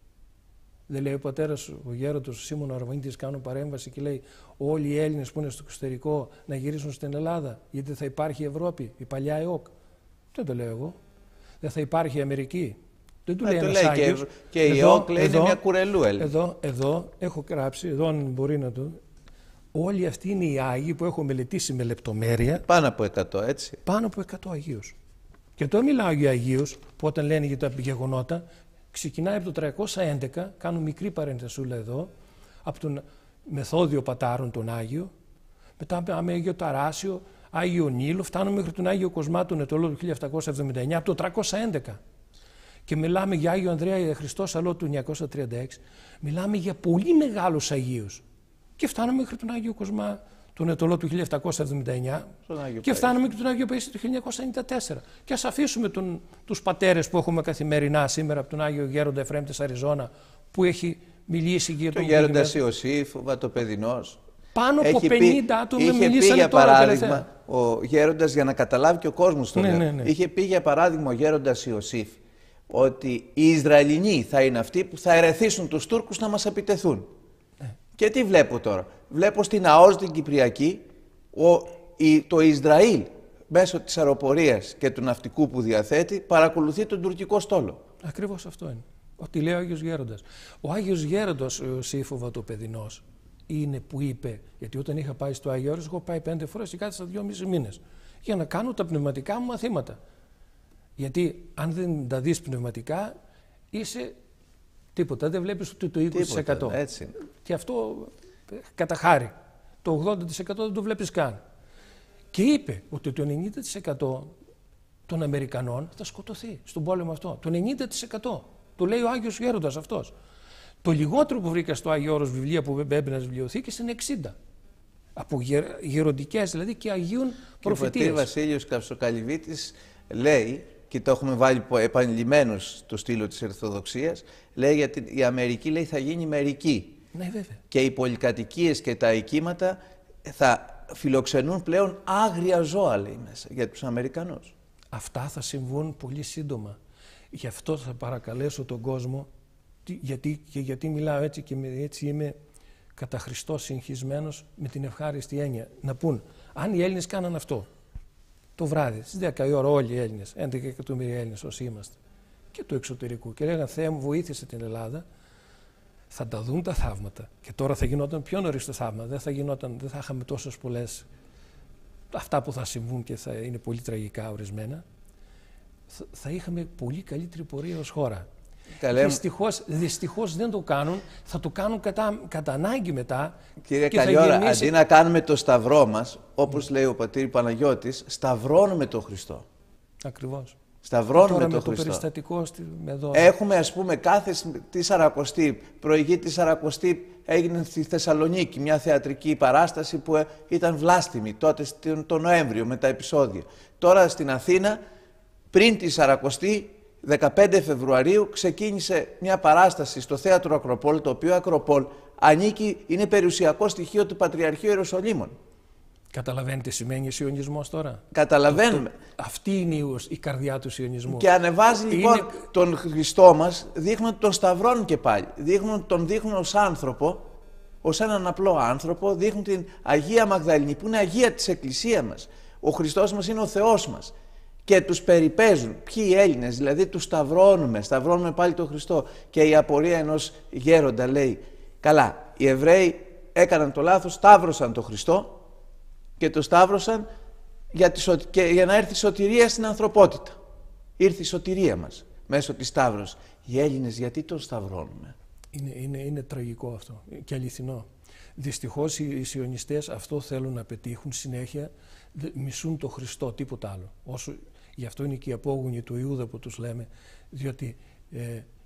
S2: Δεν λέει ο πατέρας, ο γέροντος, ο Σίμων Αρβανίτης, κάνουν παρέμβαση και λέει όλοι οι Έλληνες που είναι στο εξωτερικό να γυρίσουν στην Ελλάδα, γιατί θα υπάρχει η Ευρώπη, η παλιά ΕΟΚ. Δεν το λέω εγώ. Δεν θα υπάρχει η Αμερική. Δεν του λέει ένας Άγιος.
S1: Και, και η ΕΟΚ λέει είναι μια κουρελού.
S2: Εδώ, εδώ έχω γράψει, εδώ αν μπορεί να το... Όλοι αυτοί είναι οι Άγιοι που έχω μελετήσει με λεπτομέρεια.
S1: Πάνω από εκατό, έτσι.
S2: Πάνω από εκατό Αγίους. Και τώρα μιλάω για Αγίους που όταν λένε για τα γεγονότα, ξεκινάει από το τριακόσια έντεκα, κάνω μικρή παρενθεσούλα εδώ, από τον Μεθόδιο Πατάρων τον Άγιο, μετά με Άγιο Ταράσιο, Άγιο Νείλο, φτάνουμε μέχρι τον Άγιο Κοσμά τον Ετωλό του χίλια επτακόσια εβδομήντα εννιά, από το τριακόσια έντεκα. Και μιλάμε για Άγιο Ανδρέα Χριστό Σαλό του εννιακόσια τριάντα έξι. Μιλάμε για πολύ μεγάλους Αγίους. Και φτάνουμε μέχρι τον Άγιο Κοσμά τον Ετωλό του χίλια επτακόσια εβδομήντα εννιά και φτάνουμε και τον Άγιο Παΐσι του χίλια εννιακόσια ενενήντα τέσσερα. Και ας αφήσουμε τον, τους πατέρες που έχουμε καθημερινά σήμερα από τον Άγιο Γέροντα Εφραίμ της Αριζώνα που έχει μιλήσει για τον
S1: Γέροντα Ιωσήφ, ο Βατοπεδινός.
S2: Πάνω από πενήντα άτομα
S1: είχε
S2: μιλήσανε
S1: πει για
S2: τώρα
S1: παράδειγμα,
S2: τελευταία.
S1: ο Γέροντας, για να καταλάβει και ο κόσμος το
S2: ναι,
S1: λέω,
S2: ναι, ναι.
S1: είχε πει για παράδειγμα ο Γέροντας Ιωσήφ ότι οι Ισραηλινοί θα είναι αυτοί που θα ερεθίσουν τους Τούρκους να μας επιτεθούν. Ναι. Και τι βλέπω τώρα. Βλέπω στην ΑΟΣ την Κυπριακή ο, η, το Ισραήλ μέσω της αεροπορίας και του ναυτικού που διαθέτει παρακολουθεί τον τουρκικό στόλο.
S2: Ακριβώς αυτό είναι. Ό,τι λέει ο Άγιος Γέροντας. Ο Άγιος Γέροντας, ο Ιωσήφ ο Βατοπεδινός, είναι που είπε, γιατί όταν είχα πάει στο Άγιο Όρος, έχω πάει πέντε φορές και κάθισα δυόμισι μήνες για να κάνω τα πνευματικά μου μαθήματα. Γιατί αν δεν τα δεις πνευματικά, είσαι Τίποτα. Δεν βλέπεις ούτε το είκοσι τοις εκατό.
S1: Τίποτα, έτσι.
S2: Και αυτό κατά χάρη. Το ογδόντα τοις εκατό δεν το βλέπεις καν. Και είπε ότι το ενενήντα τοις εκατό των Αμερικανών θα σκοτωθεί στον πόλεμο αυτό. Το ενενήντα τοις εκατό. Το λέει ο Άγιος Γέροντας αυτός. Το λιγότερο που βρήκα στο Άγιο Όρος βιβλία που έμπαινε στις βιβλιοθήκες είναι εξήντα. Από γεροντικές δηλαδή και Αγίων προφητείες.
S1: Και ο πατήρ Βασίλειος Καυσοκαλυβίτης λέει, και το έχουμε βάλει επανειλημμένως στο στήλο της Ορθοδοξίας, λέει γιατί η Αμερική λέει, θα γίνει μερική.
S2: Ναι, βέβαια.
S1: Και οι πολυκατοικίες και τα οικήματα θα φιλοξενούν πλέον άγρια ζώα, λέει μέσα, για τους Αμερικανούς.
S2: Αυτά θα συμβούν πολύ σύντομα. Γι' αυτό θα παρακαλέσω τον κόσμο, γιατί, και γιατί μιλάω έτσι και έτσι είμαι κατά Χριστό συγχυσμένος με την ευχάριστη έννοια, να πούν, αν οι Έλληνες κάναν αυτό, το βράδυ, στις δέκα η ώρα όλοι οι Έλληνες, έντεκα εκατομμύρια Έλληνες όσοι είμαστε, και του εξωτερικού, και λέγανε Θεέ μου βοήθησε την Ελλάδα, θα τα δουν τα θαύματα. Και τώρα θα γινόταν πιο νωρίς το θαύμα, δεν θα, γινόταν, δεν θα είχαμε τόσες πολλές, αυτά που θα συμβούν και θα είναι πολύ τραγικά ορισμένα, θα, θα είχαμε πολύ καλύτερη πορεία ως χώρα. Δυστυχώς, δυστυχώς δεν το κάνουν, θα το κάνουν κατά, κατά ανάγκη μετά.
S1: Κύριε Καλλιόρα, γεμίσει... αντί να κάνουμε το σταυρό μας, όπως mm. λέει ο πατήρ Παναγιώτης, σταυρώνουμε τον Χριστό.
S2: Ακριβώς.
S1: Σταυρώνουμε
S2: τώρα
S1: τον
S2: με
S1: Χριστό.
S2: Το περιστατικό στη, με
S1: Έχουμε ας πούμε κάθε τη Σαρακοστή, προηγή τη Σαρακοστή έγινε στη Θεσσαλονίκη μια θεατρική παράσταση που ήταν βλάστημη τότε τον Νοέμβριο με τα επεισόδια. Τώρα στην Αθήνα πριν τη Σαρακοστή, δεκαπέντε Φεβρουαρίου, ξεκίνησε μια παράσταση στο Θέατρο Ακροπόλ, το οποίο Ακροπόλ ανήκει, είναι περιουσιακό στοιχείο του Πατριαρχείου Ιεροσολύμων.
S2: Καταλαβαίνετε τι σημαίνει σιωνισμός τώρα.
S1: Καταλαβαίνουμε.
S2: Το, το, αυτή είναι η, η καρδιά του σιωνισμού.
S1: Και ανεβάζει
S2: είναι...
S1: λοιπόν τον Χριστό μας, δείχνουν ότι τον σταυρώνουν και πάλι. Δείχνουν, τον δείχνουν ως άνθρωπο, ως έναν απλό άνθρωπο, δείχνουν την Αγία Μαγδαληνή, που είναι Αγία της Εκκλησίας μας. Ο Χριστός μας είναι ο Θεός μας. Και τους περιπέζουν. Ποιοι οι Έλληνες, δηλαδή τους σταυρώνουμε, σταυρώνουμε πάλι τον Χριστό. Και η απορία ενός γέροντα λέει, καλά, οι Εβραίοι έκαναν το λάθος, σταύρωσαν τον Χριστό και το σταύρωσαν για, τη, και για να έρθει η σωτηρία στην ανθρωπότητα. Ήρθε η σωτηρία μας μέσω της σταύρωσης. Οι Έλληνες γιατί τον σταυρώνουμε?
S2: Είναι, είναι, είναι τραγικό αυτό και αληθινό. Δυστυχώς οι, οι σιωνιστές αυτό θέλουν να πετύχουν συνέχεια, μισούν τον Χριστό, τίποτα άλλο. Όσο, γι' αυτό είναι και οι απόγονοι του Ιούδα που τους λέμε, διότι ε,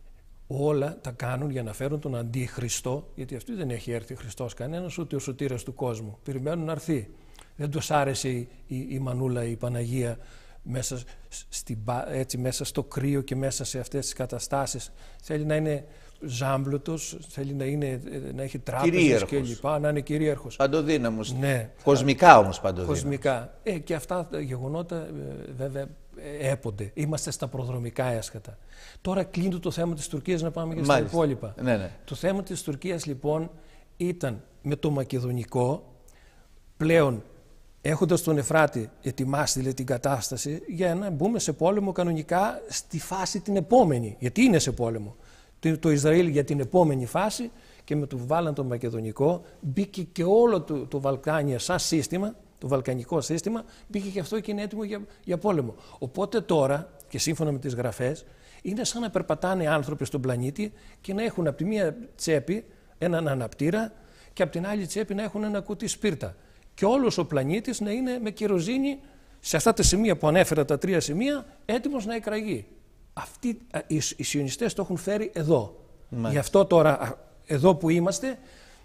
S2: όλα τα κάνουν για να φέρουν τον αντίχριστο, γιατί αυτή δεν έχει έρθει Χριστός κανένας, ούτε ο σωτήρας του κόσμου. Περιμένουν να έρθει. Δεν τους άρεσε η, η, η Μανούλα, η Παναγία, μέσα, στην, έτσι, μέσα στο κρύο και μέσα σε αυτές τις καταστάσεις. Θέλει να είναι ζάμπλωτος, θέλει να, είναι, να έχει τράπεζες και λοιπά, να είναι κυρίαρχος.
S1: Παντοδύναμος.
S2: Ναι.
S1: Κοσμικά όμως παντοδύναμος.
S2: Κοσμικά. Ε, και αυτά τα γεγονότα ε, βέβαια έπονται. Είμαστε στα προδρομικά έσχατα. Τώρα κλείνει το θέμα της Τουρκίας, να πάμε και στα υπόλοιπα.
S1: Ναι, ναι.
S2: Το θέμα της Τουρκίας λοιπόν ήταν με το μακεδονικό, πλέον έχοντας τον Εφράτη ετοιμάσει δηλαδή, την κατάσταση για να μπούμε σε πόλεμο κανονικά στη φάση την επόμενη. Γιατί είναι σε πόλεμο. Το Ισραήλ για την επόμενη φάση και με το βάλαν το μακεδονικό μπήκε και όλο το, το Βαλκάνια σαν σύστημα, το βαλκανικό σύστημα, μπήκε και αυτό και είναι έτοιμο για, για πόλεμο. Οπότε τώρα, και σύμφωνα με τις γραφές, είναι σαν να περπατάνε άνθρωποι στον πλανήτη και να έχουν από τη μία τσέπη έναν αναπτήρα και από την άλλη τσέπη να έχουν ένα κουτί σπίρτα. Και όλος ο πλανήτης να είναι με κεροζίνη σε αυτά τα σημεία που ανέφερα, τα τρία σημεία, έτοιμος να εκραγεί. Αυτοί οι, οι σιωνιστές το έχουν φέρει εδώ. Μάλιστα. Γι' αυτό τώρα, εδώ που είμαστε,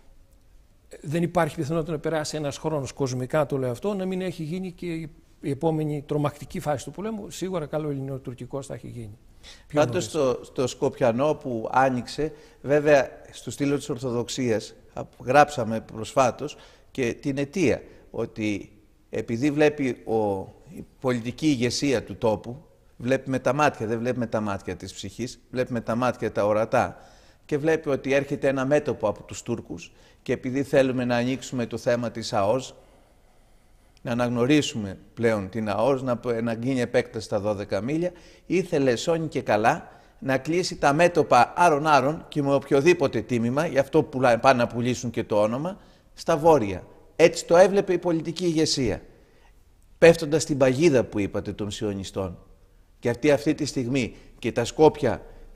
S2: δεν υπάρχει πιθανότητα να περάσει ένας χρόνος κοσμικά, το λέω αυτό, να μην έχει γίνει και η επόμενη τρομακτική φάση του πολέμου. Σίγουρα καλό ελληνοτουρκικός θα έχει γίνει.
S1: Πάντως στο, στο Σκοπιανό που άνοιξε, βέβαια στο στήλο της Ορθοδοξίας, γράψαμε προσφάτως και την αιτία, ότι επειδή βλέπει ο, η πολιτική ηγεσία του τόπου, βλέπει με τα μάτια, δεν βλέπει με τα μάτια της ψυχής, βλέπει με τα μάτια τα ορατά και βλέπει ότι έρχεται ένα μέτωπο από τους Τούρκους και επειδή θέλουμε να ανοίξουμε το θέμα της ΑΟΣ, να αναγνωρίσουμε πλέον την ΑΟΣ, να, να γίνει επέκταση στα δώδεκα μίλια, ήθελε σώνει και καλά να κλείσει τα μέτωπα άρων-άρων και με οποιοδήποτε τίμημα, γι' αυτό πάνε να πουλήσουν και το όνομα, στα βόρεια. Έτσι το έβλεπε η πολιτική ηγεσία, πέφτοντας στην παγίδα που είπατε των σιωνιστών. Και αυτή αυτή τη στιγμή και τα Σκόπια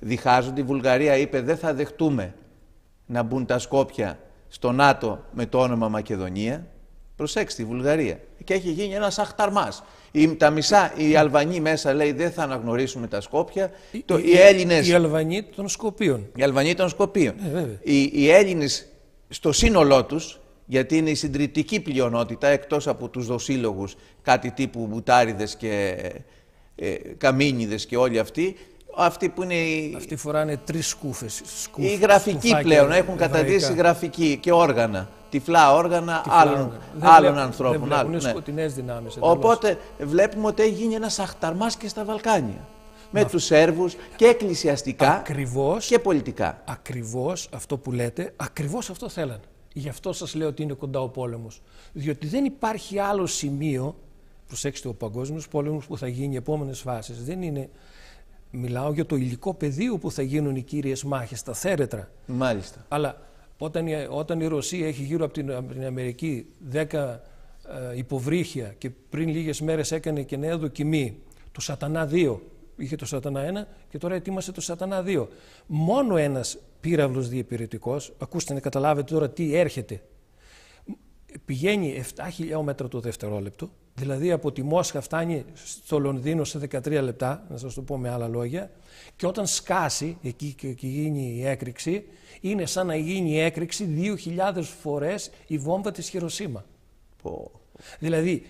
S1: διχάζονται. Η Βουλγαρία είπε δεν θα δεχτούμε να μπουν τα Σκόπια στο ΝΑΤΟ με το όνομα Μακεδονία. Προσέξτε, η Βουλγαρία. Και έχει γίνει ένας αχταρμάς. Οι, τα μισά, οι Αλβανοί μέσα λέει δεν θα αναγνωρίσουμε τα Σκόπια.
S2: Οι,
S1: το,
S2: οι,
S1: οι, Έλληνες,
S2: οι Αλβανοί των Σκοπίων.
S1: Οι Αλβανοί των Σκοπίων.
S2: Ε,
S1: οι, οι Έλληνες στο σύνολό τους, γιατί είναι η συντριπτική πλειονότητα, εκτός από τους δοσύλλογους, κάτι τύπου μπουτάριδες και ε, καμίνιδες και όλοι αυτοί, αυτοί που είναι οι...
S2: Αυτοί φοράνε τρεις σκούφες. Σκούφ,
S1: οι γραφικοί πλέον, έχουν καταντήσει γραφικοί και όργανα. Τυφλά όργανα Τυφλά άλλων, όργανα. άλλων βλέπουν, ανθρώπων.
S2: Δεν βλέπουν,
S1: άλλων,
S2: είναι
S1: ναι.
S2: σκοτεινές δυνάμεις. Εντελώς.
S1: Οπότε βλέπουμε ότι έχει γίνει ένας αχταρμάς και στα Βαλκάνια. Με Μα... τους Σέρβους και εκκλησιαστικά
S2: ακριβώς,
S1: και πολιτικά.
S2: Ακριβώς αυτό που λέτε, ακριβώς αυτό θέλαν. Γι' αυτό σας λέω ότι είναι κοντά ο πόλεμος. Διότι δεν υπάρχει άλλο σημείο, προσέξτε, ο παγκόσμιος πόλεμος που θα γίνει οι επόμενες φάσεις, δεν είναι... Μιλάω για το υλικό πεδίο που θα γίνουν οι κύριες μάχες, τα θέρετρα.
S1: Μάλιστα.
S2: Αλλά όταν η, όταν η Ρωσία έχει γύρω από την, από την Αμερική δέκα ε, υποβρύχια και πριν λίγες μέρες έκανε και νέα δοκιμή, το Σατανά δύο, είχε το Σατανά ένα και τώρα ετοίμασε το Σατανά δύο. Μόνο ένας πύραυλος διεπηρετικός, ακούστε να καταλάβετε τώρα τι έρχεται, πηγαίνει επτά χιλιόμετρα το δευτερόλεπτο, δηλαδή από τη Μόσχα φτάνει στο Λονδίνο σε δεκατρία λεπτά, να σας το πω με άλλα λόγια, και όταν σκάσει εκεί και, και γίνει η έκρηξη, είναι σαν να γίνει η έκρηξη δύο χιλιάδες φορές η βόμβα της Χιροσίμα. Oh. Δηλαδή,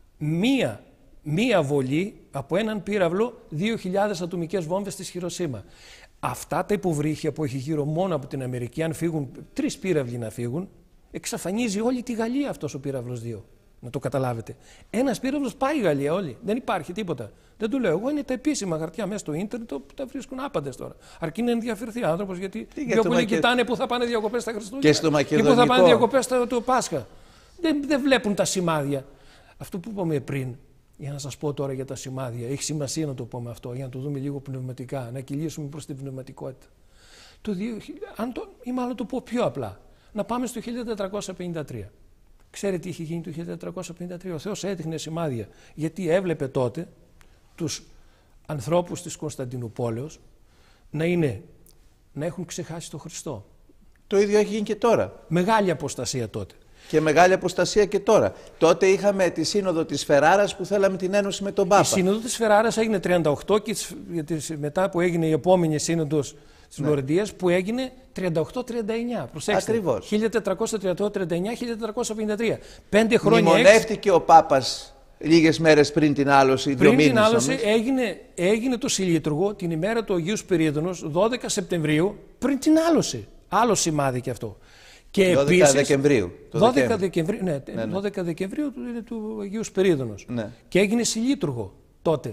S2: μία, μία βολή από έναν πύραυλο, δύο χιλιάδες ατομικές βόμβες της Χιροσίμα. Αυτά τα υποβρύχια που έχει γύρω μόνο από την Αμερική, αν φύγουν τρεις πύραυλοι να φύγουν, εξαφανίζει όλη τη Γαλλία αυτός ο πύραυλος δύο. Να το καταλάβετε. Ένας πύραυλος πάει η Γαλλία όλη. Δεν υπάρχει τίποτα. Δεν του λέω εγώ, είναι τα επίσημα χαρτιά μέσα στο ίντερνετ που τα βρίσκουν άπαντες τώρα. Αρκεί να ενδιαφερθεί άνθρωπος, γιατί πιο πολλοί Μακε... κοιτάνε που θα πάνε διακοπές τα Χριστούγεννα.
S1: Και στο Μακεδονικό.
S2: Ή που θα πάνε διακοπές το Πάσχα. Δεν, δεν βλέπουν τα σημάδια. Αυτό που είπαμε πριν, για να σας πω τώρα για τα σημάδια, έχει σημασία να το πούμε αυτό, για να το δούμε λίγο πνευματικά, να κυλήσουμε προς την πνευματικότητα. Το δύο, αν το, ή μάλλον το πω πιο απλά, να πάμε στο χίλια τετρακόσια πενήντα τρία. Ξέρετε τι είχε γίνει το χίλια τετρακόσια πενήντα τρία. Ο Θεός έδειχνε σημάδια, γιατί έβλεπε τότε τους ανθρώπους της Κωνσταντινούπολεως να, είναι, να έχουν ξεχάσει τον Χριστό.
S1: Το ίδιο έχει γίνει και τώρα.
S2: Μεγάλη αποστασία τότε.
S1: Και μεγάλη αποστασία και τώρα. Τότε είχαμε τη σύνοδο της Φεράρας που θέλαμε την ένωση με τον Πάπα.
S2: Η σύνοδο της Φεράρας έγινε τριάντα οκτώ και μετά που έγινε η επόμενη σύνοδος της Λορεντίας, ναι, που έγινε τριάντα οκτώ τριάντα εννιά. Προσέξτε. Ακριβώς. χίλια τετρακόσια τριάντα οκτώ τριάντα εννιά χίλια τετρακόσια πενήντα τρία. Πέντε χρόνια.
S1: Μνημονεύτηκε ο Πάπας λίγες μέρες πριν την άλωση.
S2: Πριν την άλωση έγινε, έγινε το συλλήτουργο την ημέρα του Αγίου Σπυρίδωνος, δώδεκα Σεπτεμβρίου, πριν την άλωση. Άλλο σημάδι και αυτό. Και
S1: δώδεκα
S2: επίσης,
S1: Δεκεμβρίου.
S2: δώδεκα Δεκεμβρίου, ναι, ναι, ναι. δώδεκα Δεκεμβρίου του, του Αγίου Σπυρίδωνος. Ναι. Και έγινε συλλήτουργο τότε.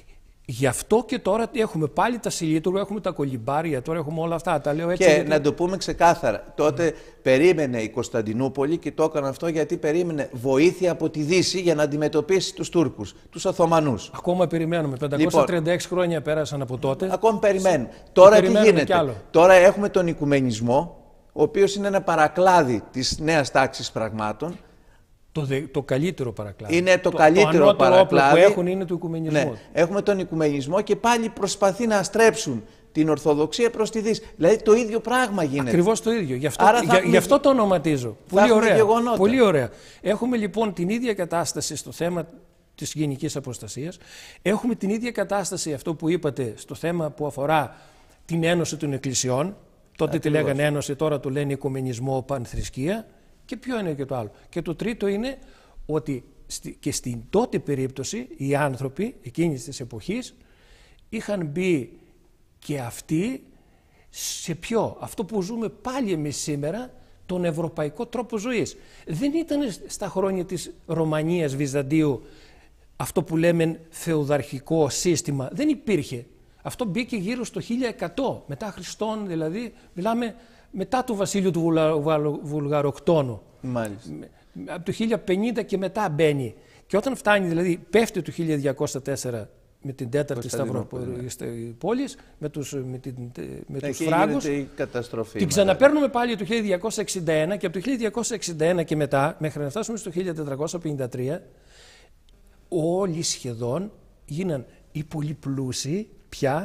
S2: Γι' αυτό και τώρα έχουμε πάλι τα συλλήτουργα, έχουμε τα κολυμπάρια, τώρα έχουμε όλα αυτά. Τα λέω έτσι.
S1: Και
S2: γιατί...
S1: να το πούμε ξεκάθαρα, τότε mm. περίμενε η Κωνσταντινούπολη και το έκανε αυτό γιατί περίμενε βοήθεια από τη Δύση για να αντιμετωπίσει τους Τούρκους, τους Οθωμανούς.
S2: Ακόμα περιμένουμε. πεντακόσια τριάντα έξι λοιπόν, χρόνια πέρασαν από τότε.
S1: Ακόμα περιμένουμε. Τώρα τι γίνεται. Τώρα έχουμε τον οικουμενισμό, ο οποίος είναι ένα παρακλάδι της νέας τάξης πραγμάτων.
S2: Το, δε, το καλύτερο παρακλάδι.
S1: Είναι το,
S2: το
S1: καλύτερο
S2: το
S1: παρακλάδι.
S2: Όπλο που έχουν είναι του οικουμενισμού.
S1: Ναι, έχουμε τον οικουμενισμό και πάλι προσπαθεί να στρέψουν την Ορθοδοξία προς τη Δύση. Δηλαδή το ίδιο πράγμα γίνεται.
S2: Ακριβώς το ίδιο. Γι' αυτό, για, έχουμε... γι αυτό το ονοματίζω. Πολύ ωραία. Πολύ ωραία. Έχουμε λοιπόν την ίδια κατάσταση στο θέμα της γενικής αποστασίας. Έχουμε την ίδια κατάσταση, αυτό που είπατε, στο θέμα που αφορά την ένωση των εκκλησιών. Τότε Ακριβώς. τη λέγανε ένωση, τώρα το λένε οικουμενισμό, πανθρησκεία. Και ποιο είναι και το άλλο. Και το τρίτο είναι ότι και στην τότε περίπτωση οι άνθρωποι εκείνης της εποχής είχαν μπει και αυτοί σε ποιο, αυτό που ζούμε πάλι εμείς σήμερα, τον ευρωπαϊκό τρόπο ζωής. Δεν ήταν στα χρόνια της Ρωμανίας, Βυζαντίου, αυτό που λέμε θεοδαρχικό σύστημα. Δεν υπήρχε. Αυτό μπήκε γύρω στο χίλια εκατό μετά Χριστόν, δηλαδή μιλάμε μετά του βασίλειου του Βουλγαροκτόνου. Μάλιστα. Από το χίλια πενήντα και μετά μπαίνει. Και όταν φτάνει, δηλαδή πέφτει το χίλια διακόσια τέσσερα με την τέταρτη Σταυροπόλη, με τους, με την, με τους Φράγκους.
S1: Η καταστροφή.
S2: Την ξαναπαίρνουμε πάλι το χίλια διακόσια εξήντα ένα και από το χίλια διακόσια εξήντα ένα και μετά, μέχρι να φτάσουμε στο χίλια τετρακόσια πενήντα τρία, όλοι σχεδόν γίναν οι πολύ πλούσιοι πια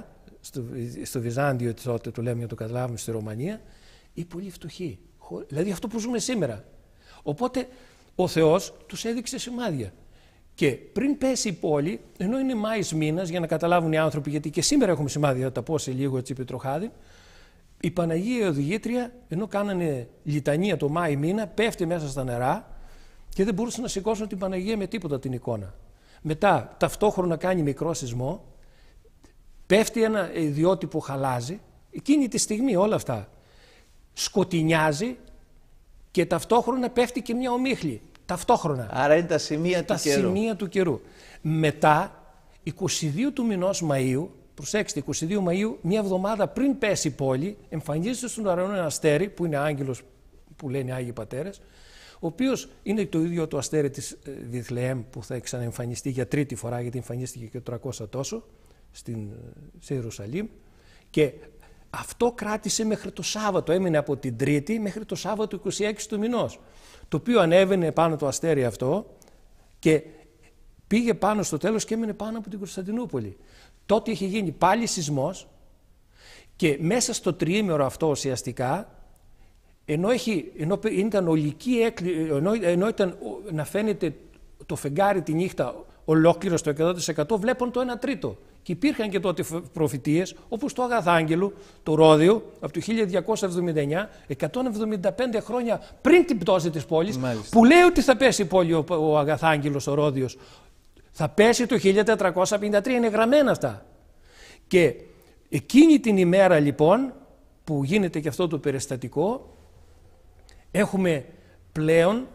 S2: στο, στο Βυζάντιο τότε, το λέμε για το καταλάβουμε, στη Ρωμανία, ή πολύ φτωχοί. Δηλαδή αυτό που ζούμε σήμερα. Οπότε ο Θεός τους έδειξε σημάδια. Και πριν πέσει η πόλη, ενώ είναι Μάης μήνας, για να καταλάβουν οι άνθρωποι, γιατί και σήμερα έχουμε σημάδια, θα τα πω σε λίγο έτσι Πετροχάδη, η Παναγία Οδηγήτρια, ενώ κάνανε λιτανία το Μάη μήνα, πέφτει μέσα στα νερά και δεν μπορούσαν να σηκώσουν την Παναγία με τίποτα την εικόνα. Μετά, ταυτόχρονα κάνει μικρό σεισμό, πέφτει ένα ιδιότυπο χαλάζι, εκείνη τη στιγμή όλα αυτά. Σκοτεινιάζει και ταυτόχρονα πέφτει και μια ομίχλη. Ταυτόχρονα.
S1: Άρα είναι τα σημεία
S2: τα
S1: του καιρού.
S2: Τα σημεία του καιρού. Μετά, είκοσι δύο του μηνός Μαΐου, προσέξτε, είκοσι δύο Μαΐου, μια εβδομάδα πριν πέσει η πόλη, εμφανίζεται στον ουρανό ένα αστέρι, που είναι άγγελος που λένε Άγιοι Πατέρες, ο οποίος είναι το ίδιο το αστέρι της Βιθλεέμ που θα ξαναεμφανιστεί για τρίτη φορά, γιατί εμφανίστηκε και το τριακόσια τόσο στην, σε Ιερουσαλήμ. Και αυτό κράτησε μέχρι το Σάββατο, έμεινε από την Τρίτη μέχρι το Σάββατο είκοσι έξι του μηνός, το οποίο ανέβαινε πάνω το αστέρι αυτό και πήγε πάνω στο τέλος και έμεινε πάνω από την Κωνσταντινούπολη. Τότε είχε γίνει πάλι σεισμός και μέσα στο τριήμερο αυτό ουσιαστικά, ενώ, έχει, ενώ ήταν ολική έκλη, ενώ, ενώ ήταν να φαίνεται το φεγγάρι τη νύχτα ολόκληρο στο εκατό τοις εκατό, βλέπουν το ένα τρίτο. Και υπήρχαν και τότε προφητείες, όπως το Αγαθάγγελο, το Ρόδιο, από το χίλια διακόσια εβδομήντα εννιά, εκατόν εβδομήντα πέντε χρόνια πριν την πτώση της πόλης, μάλιστα, που λέει ότι θα πέσει η πόλη ο, ο Αγαθάγγελος, ο Ρόδιος. Θα πέσει το χίλια τετρακόσια πενήντα τρία, είναι γραμμένα αυτά. Και εκείνη την ημέρα λοιπόν, που γίνεται και αυτό το περιστατικό, έχουμε πλέον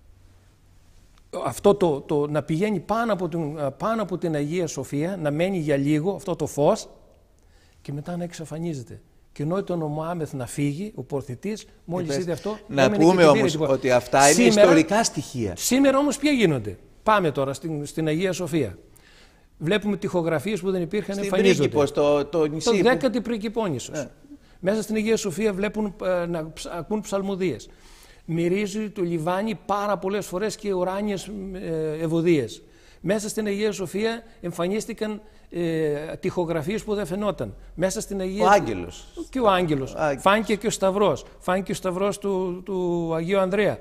S2: αυτό το, το να πηγαίνει πάνω από, την, πάνω από την Αγία Σοφία, να μένει για λίγο αυτό το φως και μετά να εξαφανίζεται. Και ενώ ήταν ο Μωάμεθ να φύγει, ο πορθητής, μόλις είδε αυτό.
S1: Να πούμε όμως ότι αυτά είναι σήμερα, ιστορικά στοιχεία.
S2: Σήμερα όμως ποια γίνονται. Πάμε τώρα στην, στην Αγία Σοφία. Βλέπουμε τοιχογραφίες που δεν υπήρχαν,
S1: στην
S2: εμφανίζονται.
S1: Πρίκυπο, στο το νησί.
S2: Το δέκατη που... Πρικυπόνησος. Ναι. Μέσα στην Αγία Σοφία βλέπουν ε, να ακούν ψαλμοδίες. Μυρίζει το λιβάνι πάρα πολλές φορές και ουράνιες ε, ευωδίες. Μέσα στην Αγία Σοφία εμφανίστηκαν ε, τοιχογραφίες που δεν φαινόταν. Μέσα στην Αγία...
S1: Ο Άγγελος.
S2: Και ο Άγγελος. Άγγελος. Φάνηκε και ο Σταυρός. Φάνηκε ο Σταυρός του, του Αγίου Ανδρέα.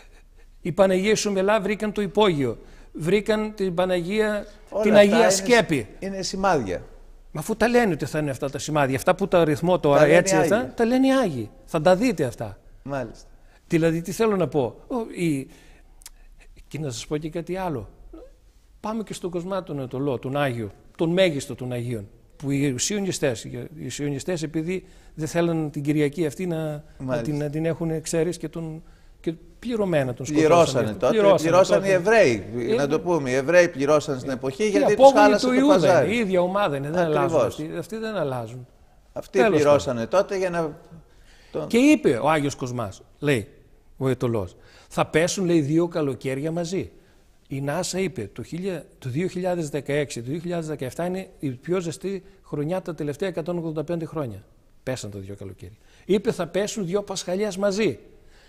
S2: Η Παναγία Σουμελά βρήκαν το υπόγειο. Βρήκαν την Παναγία, όλα την Αγία είναι, Σκέπη.
S1: Είναι σημάδια.
S2: Μα αφού τα λένε ότι θα είναι αυτά τα σημάδια. Αυτά που τα αριθμώ τώρα έτσι αυτά, τα λένε οι Άγιοι. Θα τα δείτε αυτά.
S1: Μάλιστα.
S2: Δηλαδή, τι θέλω να πω. Η... Και να σας πω και κάτι άλλο. Πάμε και στον Κοσμά τον Ανατολό, τον Άγιο, τον μέγιστο των Αγίων. Που οι Σιωνιστές, οι Σιωνιστές επειδή δεν θέλαν την Κυριακή αυτή να, να, την, να την έχουν, ξέρεις, και, τον, και πληρωμένα τον σκοτώσανε.
S1: Πληρώσανε τότε, πληρώσανε, πληρώσανε τότε. Οι Εβραίοι, ε, να το πούμε. Οι Εβραίοι πληρώσαν στην εποχή γιατί τους χάλασε το παζάρι.
S2: Η ίδια ομάδα είναι, δεν αλλάζουν αυτοί, αυτοί δεν αλλάζουν.
S1: Αυτοί Τέλος πληρώσανε πάνω. Τότε για να... Τον...
S2: Και είπε ο Άγιος Κοσμάς, λέει ο Αιτωλός, θα πέσουν, λέει, δύο καλοκαίρια μαζί. Η ΝΑΣΑ είπε το, το δύο χιλιάδες δεκαέξι, το δύο χιλιάδες δεκαεπτά είναι η πιο ζεστή χρονιά τα τελευταία εκατόν ογδόντα πέντε χρόνια. Πέσαν τα δύο καλοκαίρια. Είπε θα πέσουν δύο Πασχαλιές μαζί.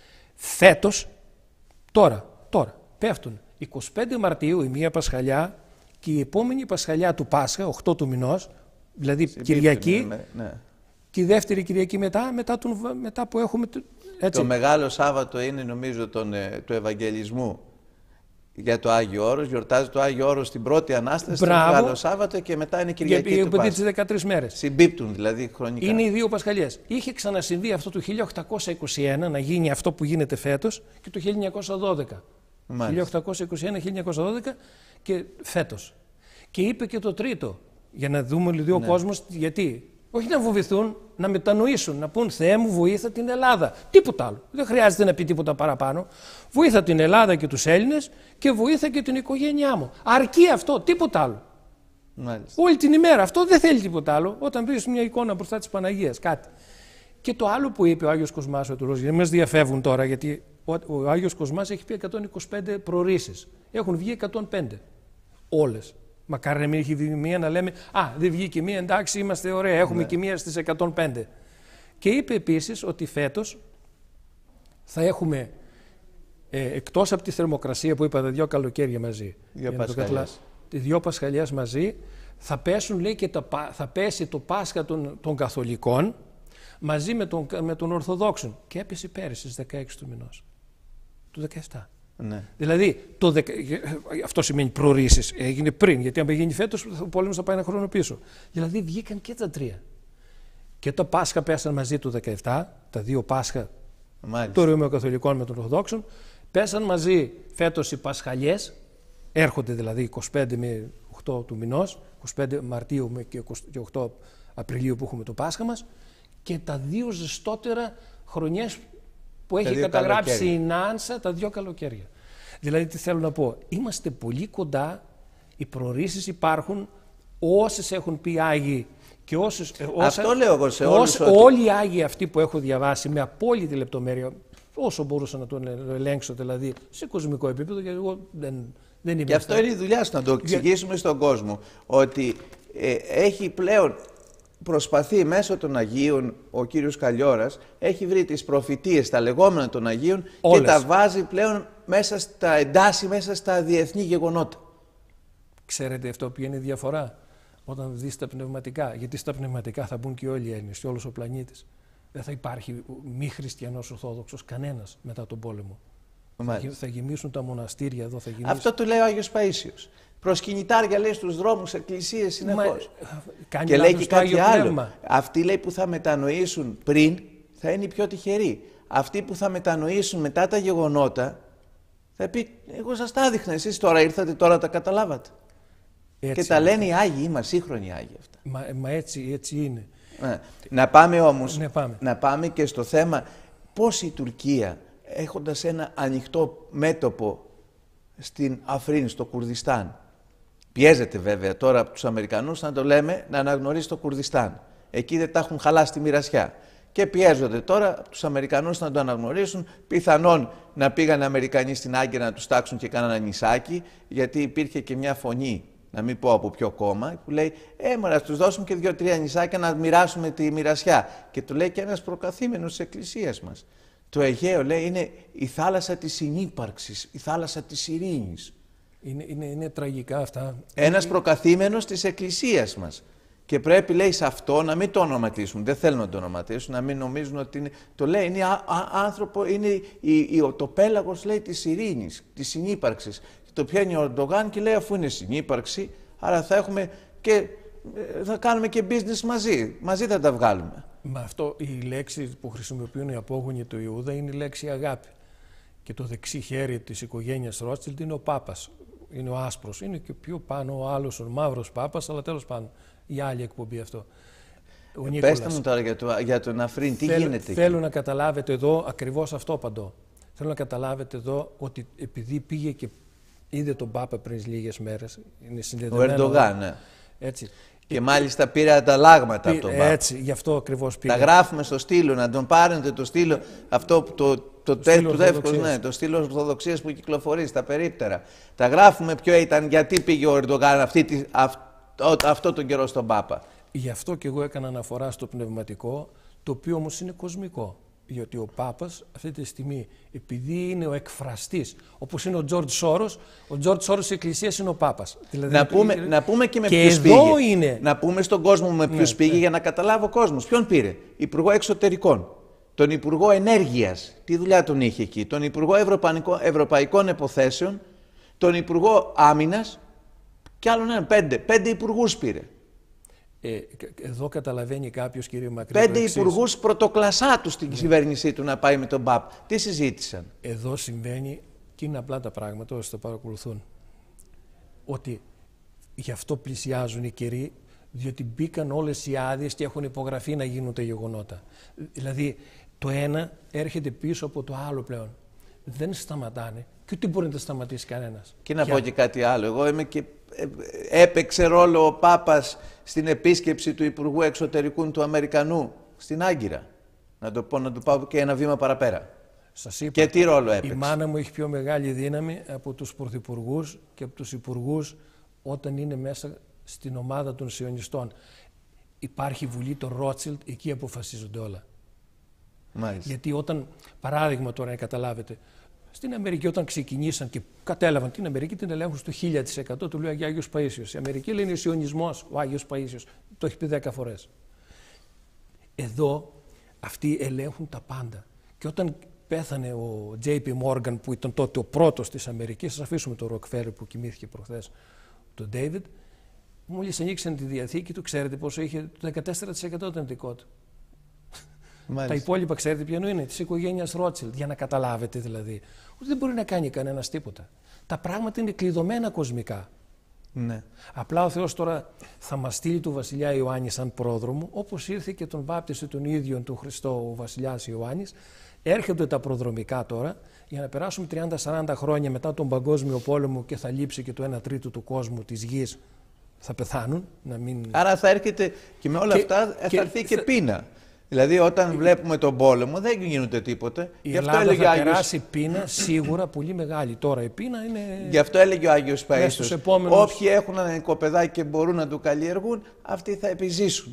S2: Φέτος, τώρα, τώρα, πέφτουν εικοστή πέμπτη Μαρτίου η μία Πασχαλιά και η επόμενη Πασχαλιά του Πάσχα, οκτώ του μηνός, δηλαδή Συμπίπτουν, Κυριακή, ναι, ναι. Και η δεύτερη Κυριακή μετά, μετά, τον, μετά που έχουμε... Έτσι.
S1: Το Μεγάλο Σάββατο είναι νομίζω τον, του Ευαγγελισμού για το Άγιο Όρος. Γιορτάζει το Άγιο Όρος στην πρώτη Ανάσταση, το Μεγάλο Σάββατο και μετά είναι Κυριακή
S2: για,
S1: του Πάσχα.
S2: τις δεκατρείς μέρες.
S1: Συμπίπτουν δηλαδή χρονικά.
S2: Είναι οι δύο Πασχαλιές. Είχε ξανασυμβεί αυτό το χίλια οκτακόσια είκοσι ένα να γίνει αυτό που γίνεται φέτος και το χίλια εννιακόσια δώδεκα. χίλια οκτακόσια είκοσι ένα χίλια εννιακόσια δώδεκα και φέτος. Και είπε και το τρίτο, για να δούμε λίγο ο ναι. κόσμος γιατί. Όχι να φοβηθούν, να μετανοήσουν, να πούν Θεέ μου βοήθα την Ελλάδα. Τίποτα άλλο. Δεν χρειάζεται να πει τίποτα παραπάνω. Βοήθα την Ελλάδα και τους Έλληνες και βοήθα και την οικογένειά μου. Αρκεί αυτό, τίποτα άλλο.
S1: Μάλιστα.
S2: Όλη την ημέρα. Αυτό δεν θέλει τίποτα άλλο. Όταν βρεις μια εικόνα μπροστά της Παναγίας, κάτι. Και το άλλο που είπε ο Άγιος Κοσμάς, ο Αιτωλός, γιατί μας διαφεύγουν τώρα, γιατί ο, ο Άγιος Κοσμάς έχει πει εκατόν είκοσι πέντε προορίσεις. Έχουν βγει εκατόν πέντε. Όλες. Μακάρι να μην έχει βγει μία να λέμε «Α, δεν βγήκε μία, εντάξει, είμαστε ωραία, έχουμε ναι. και μία στις εκατόν πέντε». Και είπε επίσης ότι φέτος θα έχουμε, ε, εκτός από τη θερμοκρασία που είπα, τα δυο καλοκαίρια μαζί,
S1: δύο Πασχαλιές.
S2: Τις δυο Πασχαλιές μαζί, θα, πέσουν, λέει, και τα, θα πέσει το Πάσχα των, των Καθολικών μαζί με τον, με τον Ορθοδόξων. Και έπεσε πέρυσι στις δεκαέξι του μηνός, του δεκαεπτά.
S1: Ναι.
S2: Δηλαδή, το δεκα... αυτό σημαίνει προορίσεις. Έγινε πριν, γιατί αν γίνει φέτος, ο πόλεμος θα πάει ένα χρόνο πίσω. Δηλαδή, βγήκαν και τα τρία. Και τα Πάσχα πέσαν μαζί του δεκαεπτά, τα δύο Πάσχα των Ρωμαιοκαθολικών με των Ορθοδόξων. Πέσαν μαζί φέτος οι Πασχαλιές, έρχονται δηλαδή είκοσι πέντε με οκτώ του μηνός, είκοσι πέντε Μαρτίου και οκτώ Απριλίου που έχουμε το Πάσχα μας, και τα δύο ζεστότερα χρονιές που έχει καταγράψει καλοκαίρια. Η Νάνσα, τα δύο καλοκαίρια. Δηλαδή, τι θέλω να πω, είμαστε πολύ κοντά, οι προορίσεις υπάρχουν, όσες έχουν πει Άγιοι και όσες, όσα,
S1: αυτό λέω εγώ σε όλους,
S2: όσοι, ότι... όλοι οι Άγιοι αυτοί που έχω διαβάσει με απόλυτη λεπτομέρεια, όσο μπορούσα να το ελέγξω, δηλαδή σε κοσμικό επίπεδο, γιατί εγώ δεν, δεν είμαι.
S1: Γι' αυτό είναι η δουλειά σου, να το εξηγήσουμε Για... στον κόσμο, ότι ε, έχει πλέον προσπαθεί μέσω των Αγίων, ο κύριος Καλλιώρας έχει βρει τις προφητείες, τα λεγόμενα των Αγίων, όλες, και τα βάζει πλέον μέσα στα εντάσσει μέσα στα διεθνή γεγονότα. Ξέρετε αυτό που είναι η διαφορά όταν δεις τα πνευματικά, γιατί στα πνευματικά θα μπουν και όλοι οι Έλληνες και όλος ο πλανήτης. Δεν θα υπάρχει μη χριστιανός Ορθόδοξος κανένας μετά τον πόλεμο. Μάλιστα. Θα γεμίσουν τα μοναστήρια εδώ, θα γεμίσουν... Αυτό του λέει ο Άγιος Παΐσιος. Προσκυνητάρια, λέει, στους δρόμους, εκκλησίες συνεχώς. Μα, και λέει και κάτι άλλο. Πνεύμα. Αυτοί, λέει, που θα μετανοήσουν πριν θα είναι οι πιο τυχεροί. Αυτοί που θα μετανοήσουν μετά τα γεγονότα θα πει, εγώ σας τα έδειχνα, εσείς τώρα ήρθατε, τώρα τα καταλάβατε. Έτσι, και τα λένε οι Άγιοι, είμαστε σύγχρονοι Άγιοι αυτά. Μα, μα έτσι, έτσι είναι. Να, να πάμε όμως, ναι, πάμε. να πάμε και στο θέμα πώς η Τουρκία, έχοντας ένα ανοιχτό μέτωπο στην Αφρίν, στο Κουρδιστάν, πιέζεται βέβαια τώρα από τους Αμερικανούς να το λέμε να αναγνωρίσει το Κουρδιστάν. Εκεί δεν τα έχουν χαλάσει τη μοιρασιά. Και πιέζονται τώρα από τους Αμερικανούς να το αναγνωρίσουν. Πιθανόν να πήγαν οι Αμερικανοί στην Άγκυρα να τους τάξουν και κάναν ένα νησάκι, γιατί υπήρχε και μια φωνή, να μην πω από ποιο κόμμα, που λέει: Ε, μα να τους δώσουμε και δύο-τρία νησάκια να μοιράσουμε τη μοιρασιά. Και του λέει και ένας προκαθήμενος της Εκκλησίας μας. Το Αιγαίο, λέει, είναι η θάλασσα της συνύπαρξης, η θάλασσα της ειρήνης. Είναι, είναι, είναι τραγικά αυτά. Ένας είναι... προκαθήμενος της Εκκλησίας μας. Και πρέπει, λέει, σε αυτό να μην το ονοματίσουν. Δεν θέλουν να το ονοματίσουν, να μην νομίζουν ότι είναι... Το λέει, είναι α, α, άνθρωπο, είναι η, η, το πέλαγος, λέει, της ειρήνης, της συνύπαρξης. Και το πιάνει ο Ερντογάν και λέει, αφού είναι συνύπαρξη, άρα θα έχουμε και... θα κάνουμε και business μαζί. Μαζί θα τα βγάλουμε. Μα αυτό, η λέξη που χρησιμοποιούν οι απόγονοι του Ιούδα είναι η λέξη αγάπη. Και το δεξί χέρι της οικογένειας Ρότσιλντ είναι ο Πάπας. Είναι ο άσπρος. Είναι και πιο πάνω ο άλλος, ο μαύρος Πάπας, αλλά τέλος πάντων η άλλη εκπομπή αυτό. Πέστε μου τώρα για, το, για τον Αφρίν, τι Θέλ, γίνεται Θέλω εκεί. να καταλάβετε εδώ, ακριβώς αυτό απαντώ. Θέλω να καταλάβετε εδώ ότι επειδή πήγε και είδε τον Πάπα πριν λίγες μέρες, είναι συνδεδεμένο. Ο Ερντογάν, ναι. Έτσι. Και ε, μάλιστα πήρε ανταλλάγματα από τον Πάπα. Έτσι, γι' αυτό ακριβώς πήρε. Τα γράφουμε στο στήλο, να τον πάρετε το στήλο, αυτό το, το, το, του Δεύκος, ναι, το στήλο Ορθοδοξίας που κυκλοφορεί στα περίπτερα. Τα γράφουμε ποιο ήταν, γιατί πήγε ο Ερντογάν αυτή, αυτό, αυτό τον καιρό στον Πάπα. Γι' αυτό και εγώ έκανα αναφορά στο πνευματικό, το οποίο όμως είναι κοσμικό. Γιατί ο Πάπας αυτή τη στιγμή, επειδή είναι ο εκφραστής, όπως είναι ο Τζορτζ Σόρος, ο Τζορτζ Σόρος της Εκκλησίας είναι ο Πάπας. Δηλαδή, να, πούμε, είναι... να πούμε και με και ποιους πήγε. Είναι... Να πούμε στον κόσμο με ποιους ναι, πήγε ναι. για να καταλάβει ο κόσμος. Ποιον πήρε? Υπουργό Εξωτερικών, τον Υπουργό Ενέργειας, τι δουλειά τον είχε εκεί, τον Υπουργό Ευρωπαϊκών Υποθέσεων, τον Υπουργό Άμυνας και άλλον έναν, πέντε. Πέντε υπουργούς πήρε. Ε, εδώ καταλαβαίνει κάποιος, κύριε Μακρύ. Πέντε υπουργούς πρωτοκλασσάτους στην κυβέρνησή του να πάει με τον Πάπ. Τι συζήτησαν? Εδώ συμβαίνει, και είναι απλά τα πράγματα όσοι το παρακολουθούν, ότι γι' αυτό πλησιάζουν οι καιροί, διότι μπήκαν όλες οι άδειες και έχουν υπογραφεί να γίνουν τα γεγονότα. Δηλαδή το ένα έρχεται πίσω από το άλλο πλέον. Δεν σταματάνε και ούτε μπορεί να τα σταματήσει κανένας. Και να Ποια... πω και κάτι άλλο. Εγώ είμαι και... έπαιξε ρόλο ο Πάπας στην επίσκεψη του Υπουργού Εξωτερικού του Αμερικανού στην Άγκυρα. Να το πω, να το πάω και ένα βήμα παραπέρα. Σας είπα, και τι ρόλο έπαιξε? Η μάνα μου έχει πιο μεγάλη δύναμη από τους πρωθυπουργούς και από τους υπουργούς όταν είναι μέσα στην ομάδα των σιωνιστών. Υπάρχει βουλή των Ρότσιλντ, εκεί αποφασίζονται όλα. Μάλιστα. Γιατί όταν, παράδειγμα τώρα να καταλάβετε,
S2: Στην Αμερική, όταν ξεκινήσαν και κατέλαβαν την Αμερική, την ελέγχουν στο χίλια τοις εκατό, του λέει Άγιος Παΐσιος. Η Αμερική λέει είναι ο Σιωνισμός, ο Άγιος Παΐσιος. Το έχει πει δέκα φορές. Εδώ αυτοί ελέγχουν τα πάντα. Και όταν πέθανε ο τζέι πι Morgan, που ήταν τότε ο πρώτος της Αμερικής, σας αφήσουμε τον Ροκφέλλερ που κοιμήθηκε προχθές, τον David, μόλις ανοίξαν τη διαθήκη του, ξέρετε πόσο είχε, το δεκατέσσερα τοις εκατό ήταν δικό του. Μάλιστα. Τα υπόλοιπα, ξέρετε ποιανού είναι, της οικογένειας Ρότσιλντ, για να καταλάβετε δηλαδή. Ότι δεν μπορεί να κάνει κανένας τίποτα. Τα πράγματα είναι κλειδωμένα κοσμικά.
S1: Ναι.
S2: Απλά ο Θεός τώρα θα μας στείλει τον βασιλιά Ιωάννη σαν πρόδρομο, όπως ήρθε και τον βάπτισε τον ίδιο τον Χριστό ο βασιλιάς Ιωάννης. Έρχονται τα προδρομικά τώρα για να περάσουμε τριάντα σαράντα χρόνια μετά τον Παγκόσμιο Πόλεμο και θα λείψει και το ένα τρίτο του κόσμου της γης. Θα πεθάνουν. Να μην...
S1: Άρα θα έρχεται και με όλα και, αυτά θα έρθει και, και πείνα. Δηλαδή όταν βλέπουμε τον πόλεμο δεν γίνονται τίποτε.
S2: Η Ελλάδα θα Άγιος... περάσει πείνα σίγουρα πολύ μεγάλη. Τώρα η πείνα είναι...
S1: Γι' αυτό έλεγε ο Άγιος Παΐσιος.
S2: Επόμενους...
S1: Όποιοι έχουν ένα νοικοπεδάκι και μπορούν να το καλλιεργούν, αυτοί θα επιζήσουν.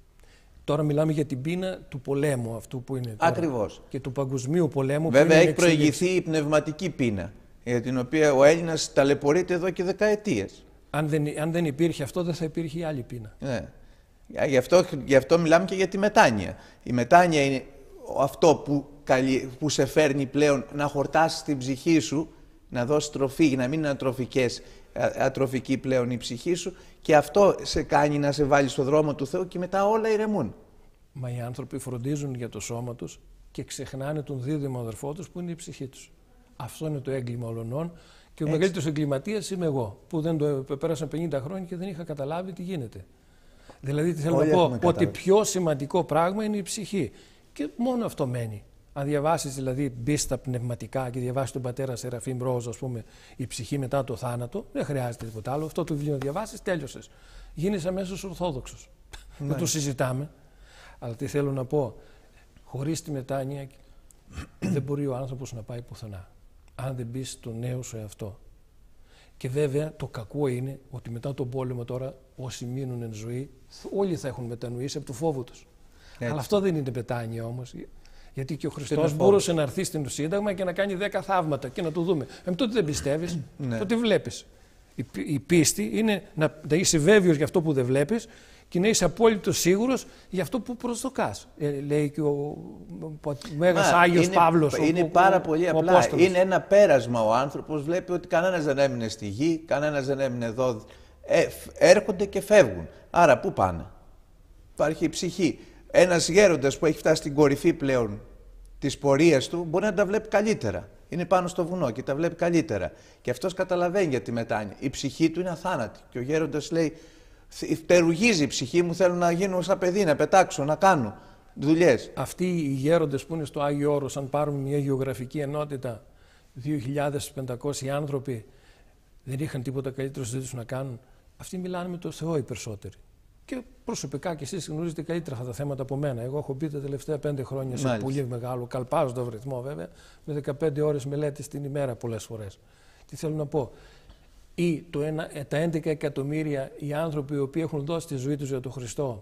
S2: Τώρα μιλάμε για την πείνα του πολέμου αυτού που είναι τώρα.
S1: Ακριβώς.
S2: Και του παγκοσμίου πολέμου.
S1: Βέβαια
S2: που είναι
S1: έχει προηγηθεί η πνευματική πείνα, για την οποία ο Έλληνας ταλαιπωρείται εδώ και δεκαετίες.
S2: Αν δεν, αν δεν υπήρχε αυτό, δεν θα υπήρχε η άλλη πείνα.
S1: Ναι. Γι' αυτό, γι' αυτό μιλάμε και για τη μετάνοια. Η μετάνοια είναι αυτό που, που σε φέρνει πλέον να χορτάσεις την ψυχή σου, να δώσεις τροφή, να μην είναι ατροφικές, ατροφική πλέον η ψυχή σου, και αυτό σε κάνει να σε βάλει στο δρόμο του Θεού και μετά όλα ηρεμούν.
S2: Μα οι άνθρωποι φροντίζουν για το σώμα τους και ξεχνάνε τον δίδυμο αδερφό τους που είναι η ψυχή τους. Αυτό είναι το έγκλημα ολονών. Και ο μεγαλύτερος εγκληματίας είμαι εγώ, που δεν το πέρασαν πενήντα χρόνια και δεν είχα καταλάβει τι γίνεται. Δηλαδή, τι θέλω
S1: Όλοι
S2: να πω, ότι πιο σημαντικό πράγμα είναι η ψυχή. Και μόνο αυτό μένει. Αν διαβάσεις δηλαδή μπει στα πνευματικά και διαβάσεις τον πατέρα Σεραφείμ Ρόζ, ας πούμε, η ψυχή μετά το θάνατο, δεν χρειάζεται τίποτα άλλο. Αυτό το βιβλίο να διαβάσεις, τέλειωσες. Γίνεις αμέσως Ορθόδοξος. Ναι. Δεν το συζητάμε. Αλλά τι θέλω να πω, χωρίς τη μετάνοια δεν μπορεί ο άνθρωπος να πάει πουθενά. Αν δεν μπει στο νέο σου εαυτό. Και βέβαια το κακό είναι ότι μετά τον πόλεμο τώρα όσοι μείνουν εν ζωή όλοι θα έχουν μετανοήσει από το φόβο τους. Έτσι. Αλλά αυτό δεν είναι μετάνοια όμως. Γιατί και ο Χριστός μπορούσε να έρθει στην Σύνταγμα και να κάνει δέκα θαύματα και να το δούμε. Ε, τότε δεν πιστεύεις, ναι. τότε βλέπεις. Η, η πίστη είναι να, να είσαι βέβαιος για αυτό που δεν βλέπεις και να είσαι απόλυτος σίγουρος για αυτό που προσδοκάς. Ε, λέει και ο, ο, ο Μέγας Μα, Άγιος
S1: είναι,
S2: Παύλος.
S1: Είναι ο, πάρα ο, πολύ ο, απλά. Ο είναι ένα πέρασμα. Ο άνθρωπος βλέπει ότι κανένας δεν έμεινε στη γη, κανένας δεν έμεινε εδώ. Ε, έρχονται και φεύγουν. Άρα πού πάνε? Υπάρχει η ψυχή. Ένας γέροντας που έχει φτάσει στην κορυφή πλέον της πορείας του μπορεί να τα βλέπει καλύτερα. Είναι πάνω στο βουνό και τα βλέπει καλύτερα. Και αυτός καταλαβαίνει για τη μετάνοια. Η ψυχή του είναι αθάνατη. Και ο γέροντας λέει: Φτερουγίζει η ψυχή μου, θέλω να γίνω σαν παιδί, να πετάξω, να κάνω δουλειές.
S2: Αυτοί οι γέροντες που είναι στο Άγιο Όρος, αν πάρουμε μια γεωγραφική ενότητα, δύο χιλιάδες πεντακόσιοι άνθρωποι, δεν είχαν τίποτα καλύτερο στη ζωή τους να κάνουν. Αυτοί μιλάνε με τον Θεό οι περισσότεροι. Και προσωπικά και εσείς γνωρίζετε καλύτερα αυτά τα θέματα από μένα. Εγώ έχω πει τα τελευταία πέντε χρόνια σε
S1: Μάλιστα.
S2: πολύ μεγάλο, καλπάζοντα ρυθμό βέβαια, με δεκαπέντε ώρες μελέτης την ημέρα πολλές φορές. Τι θέλω να πω. Ή το ένα, τα έντεκα εκατομμύρια οι άνθρωποι οι οποίοι έχουν δώσει τη ζωή τους για τον Χριστό.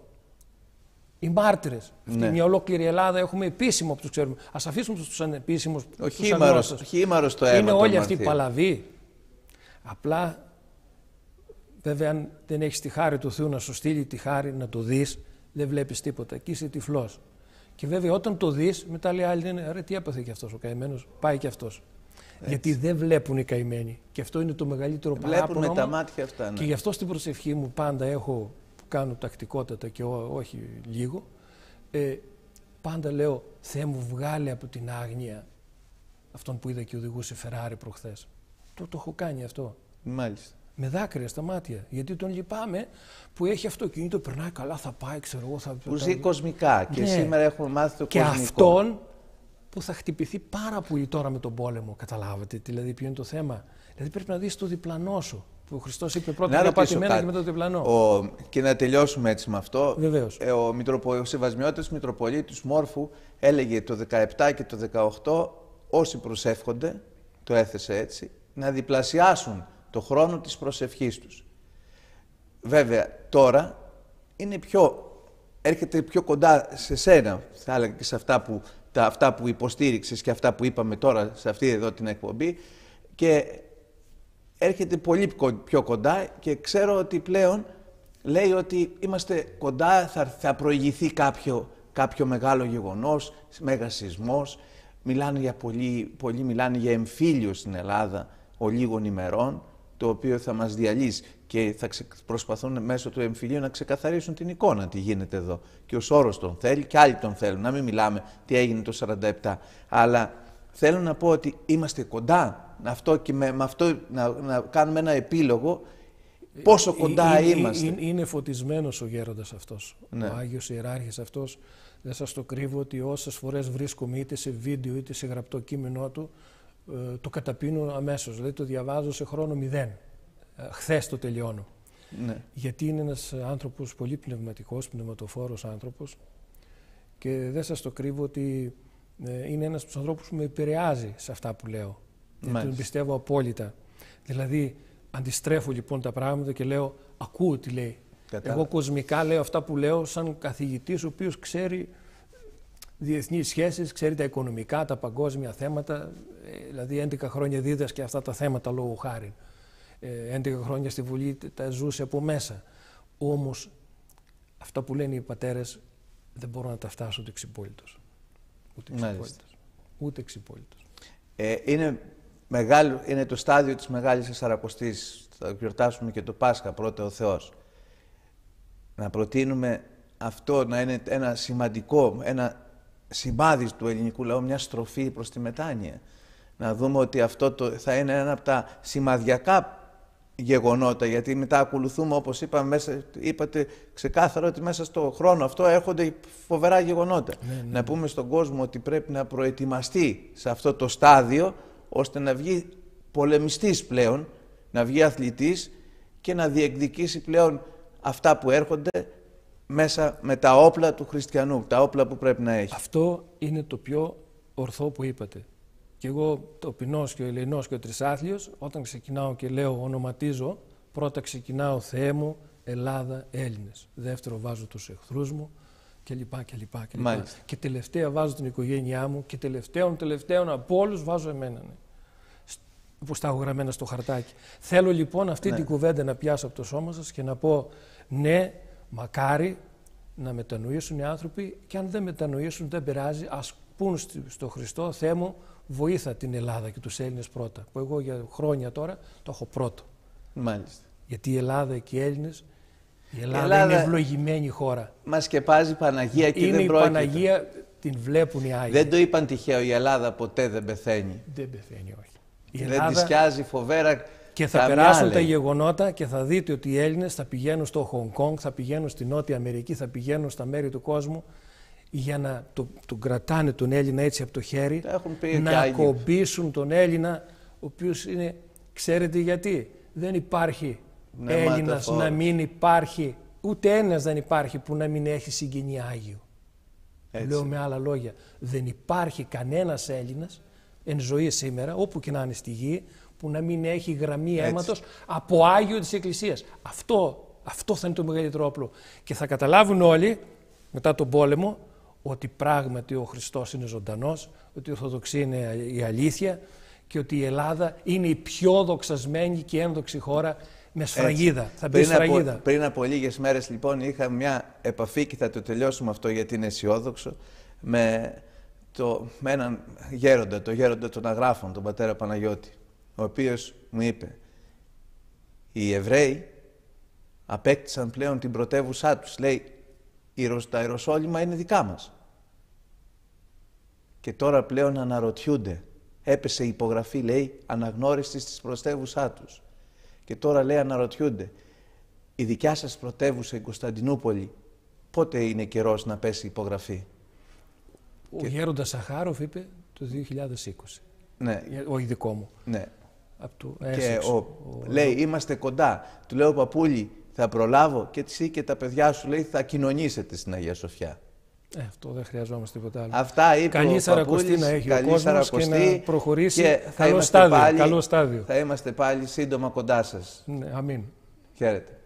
S2: Οι μάρτυρες. Αυτή
S1: ναι.
S2: μια ολόκληρη Ελλάδα έχουμε επίσημο που τους ξέρουμε. Ας αφήσουμε τους ανεπίσημους.
S1: Ο χήμαρος, χήμαρος το αίμα.
S2: Είναι όλοι αυτοί παλαβοί. Απλά. Βέβαια, αν δεν έχεις τη χάρη του Θεού να σου στείλει τη χάρη να το δεις, δεν βλέπεις τίποτα. Εκεί είσαι τυφλός. Και βέβαια, όταν το δεις, μετά λέει άλλοι: ρε, τι έπαθε και αυτός ο καημένος, πάει και αυτός. Έτσι. Γιατί δεν βλέπουν οι καημένοι. Και αυτό είναι το μεγαλύτερο παράπονο.
S1: Βλέπουν με τα μάτια αυτά. Ναι.
S2: Και γι' αυτό στην προσευχή μου πάντα έχω, που κάνω τακτικότατα και ό, όχι λίγο, ε, πάντα λέω: Θεέ μου, βγάλε από την άγνοια αυτόν που είδα και οδηγούσε Φεράρι προχθές. Το, το έχω κάνει αυτό.
S1: Μάλιστα.
S2: Με δάκρυα στα μάτια. Γιατί τον λυπάμαι που έχει αυτοκίνητο, περνάει καλά, θα πάει, ξέρω εγώ. Θα...
S1: Που ζει κοσμικά. Και ναι. σήμερα έχουμε μάθει το
S2: και
S1: κοσμικό.
S2: Και αυτόν που θα χτυπηθεί πάρα πολύ τώρα με τον πόλεμο. Καταλάβατε δηλαδή ποιο είναι το θέμα. Δηλαδή πρέπει να δεις το διπλανό σου. Που ο Χριστός είπε πρώτα να πάτε μένα και μετά το διπλανό.
S1: Ο... Και να τελειώσουμε έτσι με αυτό.
S2: Βεβαίως.
S1: Ε, ο, Μητροπο... ο Σεβασμιότατος Μητροπολίτης Μόρφου έλεγε το δεκαεπτά και το δεκαοκτώ όσοι προσεύχονται, το έθεσε έτσι, να διπλασιάσουν το χρόνο της προσευχής τους. Βέβαια, τώρα είναι πιο, έρχεται πιο κοντά σε σένα, θα έλεγα και σε αυτά που τα, αυτά που υποστήριξες και αυτά που είπαμε τώρα σε αυτή εδώ την εκπομπή, και έρχεται πολύ πιο κοντά και ξέρω ότι πλέον λέει ότι είμαστε κοντά, θα, θα προηγηθεί κάποιο, κάποιο μεγάλο γεγονός, μέγα σεισμός. Μιλάνε για πολύ, πολλοί μιλάνε για εμφύλιο στην Ελλάδα ολίγων ημερών, το οποίο θα μας διαλύσει και θα ξε, προσπαθούν μέσω του εμφυλίου να ξεκαθαρίσουν την εικόνα τι γίνεται εδώ. Και ο Σόρος τον θέλει και άλλοι τον θέλουν, να μην μιλάμε τι έγινε το σαράντα επτά. Αλλά θέλω να πω ότι είμαστε κοντά, αυτό και με, με αυτό να, να κάνουμε ένα επίλογο, πόσο κοντά
S2: είναι,
S1: είμαστε.
S2: Είναι, είναι φωτισμένος ο γέροντας αυτός,
S1: ναι.
S2: ο Άγιος Ιεράρχης αυτός. Δεν σας το κρύβω ότι όσες φορές βρίσκομαι είτε σε βίντεο είτε σε γραπτό κείμενό του, ε, το καταπίνω αμέσως, δηλαδή το διαβάζω σε χρόνο μηδέν. Ε, χθες το τελειώνω.
S1: Ναι.
S2: Γιατί είναι ένας άνθρωπος πολύ πνευματικός, πνευματοφόρος άνθρωπος, και δεν σας το κρύβω ότι ε, είναι ένας από τους ανθρώπους που με επηρεάζει σε αυτά που λέω. Γιατί τον πιστεύω απόλυτα. Δηλαδή, αντιστρέφω λοιπόν τα πράγματα και λέω, ακούω τι λέει. Κατάλα. Εγώ κοσμικά λέω αυτά που λέω σαν καθηγητής ο οποίος ξέρει διεθνείς σχέσεις, ξέρει τα οικονομικά, τα παγκόσμια θέματα. Δηλαδή έντεκα χρόνια δίδασκε αυτά τα θέματα λόγω χάρη. έντεκα χρόνια στη Βουλή τα ζούσε από μέσα. Όμως αυτά που λένε οι πατέρες δεν μπορώ να τα φτάσω ούτε εξυπόλυτος. Ούτε εξυπόλυτος. Ούτε εξυπόλυτος.
S1: Ε, είναι, μεγάλο, είναι το στάδιο της Μεγάλης Τεσσαρακοστής. Θα γιορτάσουμε και το Πάσχα, πρώτα ο Θεός. Να προτείνουμε αυτό να είναι ένα σημαντικό, ένα σημάδι του ελληνικού λαού, μια στροφή προς τη μετάνοια. Να δούμε ότι αυτό το, θα είναι ένα από τα σημαδιακά γεγονότα, γιατί μετά ακολουθούμε, όπως είπαμε, μέσα, είπατε ξεκάθαρα ότι μέσα στο χρόνο αυτό έρχονται φοβερά γεγονότα. Ναι, ναι, ναι. Να πούμε στον κόσμο ότι πρέπει να προετοιμαστεί σε αυτό το στάδιο, ώστε να βγει πολεμιστής πλέον, να βγει αθλητής και να διεκδικήσει πλέον αυτά που έρχονται μέσα με τα όπλα του χριστιανού, τα όπλα που πρέπει να έχει.
S2: Αυτό είναι το πιο ορθό που είπατε. Και εγώ, το Πεινός και ο Ελεηνός και ο Τρισάθλιος, όταν ξεκινάω και λέω, ονοματίζω, πρώτα ξεκινάω Θεέ μου, Ελλάδα, Έλληνες. Δεύτερο βάζω τους εχθρούς μου κλπ. Και, και, και τελευταία βάζω την οικογένειά μου και τελευταίον, τελευταίον από όλους βάζω εμένα. Ναι. Που στα έχω γραμμένα στο χαρτάκι. Θέλω λοιπόν αυτή ναι. την κουβέντα να πιάσω από το σώμα σας και να πω ναι, μακάρι να μετανοήσουν οι άνθρωποι, και αν δεν μετανοήσουν δεν πειράζει, ας πούν στο Χριστό, Θεέ μου, βοήθα την Ελλάδα και τους Έλληνες πρώτα, που εγώ για χρόνια τώρα το έχω πρώτο.
S1: Μάλιστα.
S2: Γιατί η Ελλάδα και οι Έλληνες, η Ελλάδα, η Ελλάδα είναι ευλογημένη χώρα.
S1: Μας σκεπάζει Παναγία και
S2: είναι
S1: δεν πρόκειται.
S2: Είναι η Παναγία, την βλέπουν οι Άγιοι.
S1: Δεν το είπαν τυχαίο, η Ελλάδα ποτέ δεν πεθαίνει.
S2: Δεν πεθαίνει, όχι. Η
S1: δεν
S2: Ελλάδα...
S1: τη σκιάζει φοβέρα.
S2: Και θα περάσουν τα γεγονότα και θα δείτε ότι οι Έλληνες θα πηγαίνουν στο Χονγκ Κονγκ, θα πηγαίνουν στη Νότια Αμερική, θα πηγαίνουν στα μέρη του κόσμου για να το, τον κρατάνε τον Έλληνα έτσι από το χέρι, να κομπήσουν τον Έλληνα, ο οποίος είναι, ξέρετε γιατί, δεν υπάρχει ναι, Έλληνας να μην υπάρχει, ούτε ένας δεν υπάρχει που να μην έχει συγγενή Άγιο. Έτσι. Λέω με άλλα λόγια, δεν υπάρχει κανένας Έλληνας εν ζωή σήμερα, όπου και να είναι στη γη, που να μην έχει γραμμή αίματος από Άγιο της Εκκλησίας. Αυτό, αυτό θα είναι το μεγαλύτερο όπλο. Και θα καταλάβουν όλοι, μετά τον πόλεμο, ότι πράγματι ο Χριστός είναι ζωντανός, ότι η Ορθοδοξία είναι η αλήθεια και ότι η Ελλάδα είναι η πιο δοξασμένη και ένδοξη χώρα με σφραγίδα. Έτσι. Θα μπει
S1: πριν
S2: σφραγίδα.
S1: Από, πριν από λίγες μέρες λοιπόν είχα μια επαφή και θα το τελειώσουμε αυτό γιατί είναι αισιόδοξο, με, το, με έναν γέροντα, το γέροντα των Αγράφων, τον πατέρα Παναγιώτη, ο οποίος μου είπε, οι Εβραίοι απέκτησαν πλέον την πρωτεύουσά τους. Λέει, τα Ιεροσόλυμα είναι δικά μας. Και τώρα πλέον αναρωτιούνται. Έπεσε η υπογραφή, λέει, αναγνώρισης της πρωτεύουσά τους. Και τώρα, λέει, αναρωτιούνται. Η δικιά σας πρωτεύουσα, η Κωνσταντινούπολη, πότε είναι καιρός να πέσει η υπογραφή?
S2: Ο και... γέροντας Σαχάροφ είπε το δύο χιλιάδες είκοσι.
S1: Ναι.
S2: Όχι δικό μου.
S1: Ναι.
S2: Από το
S1: και ο, ο... λέει, είμαστε κοντά. Του λέω, παππούλη, θα προλάβω και εσύ και τα παιδιά σου, λέει, θα κοινωνήσετε στην Αγία Σοφιά.
S2: Ε, αυτό δεν χρειαζόμαστε τίποτα άλλο.
S1: Αυτά είπε
S2: καλή
S1: ο
S2: Σαρακοστή να έχει ο κόσμος και να προχωρήσει. Και
S1: θα
S2: καλό, στάδιο,
S1: πάλι,
S2: καλό στάδιο.
S1: Θα είμαστε πάλι σύντομα κοντά σας.
S2: Ναι, αμήν.
S1: Χαίρετε.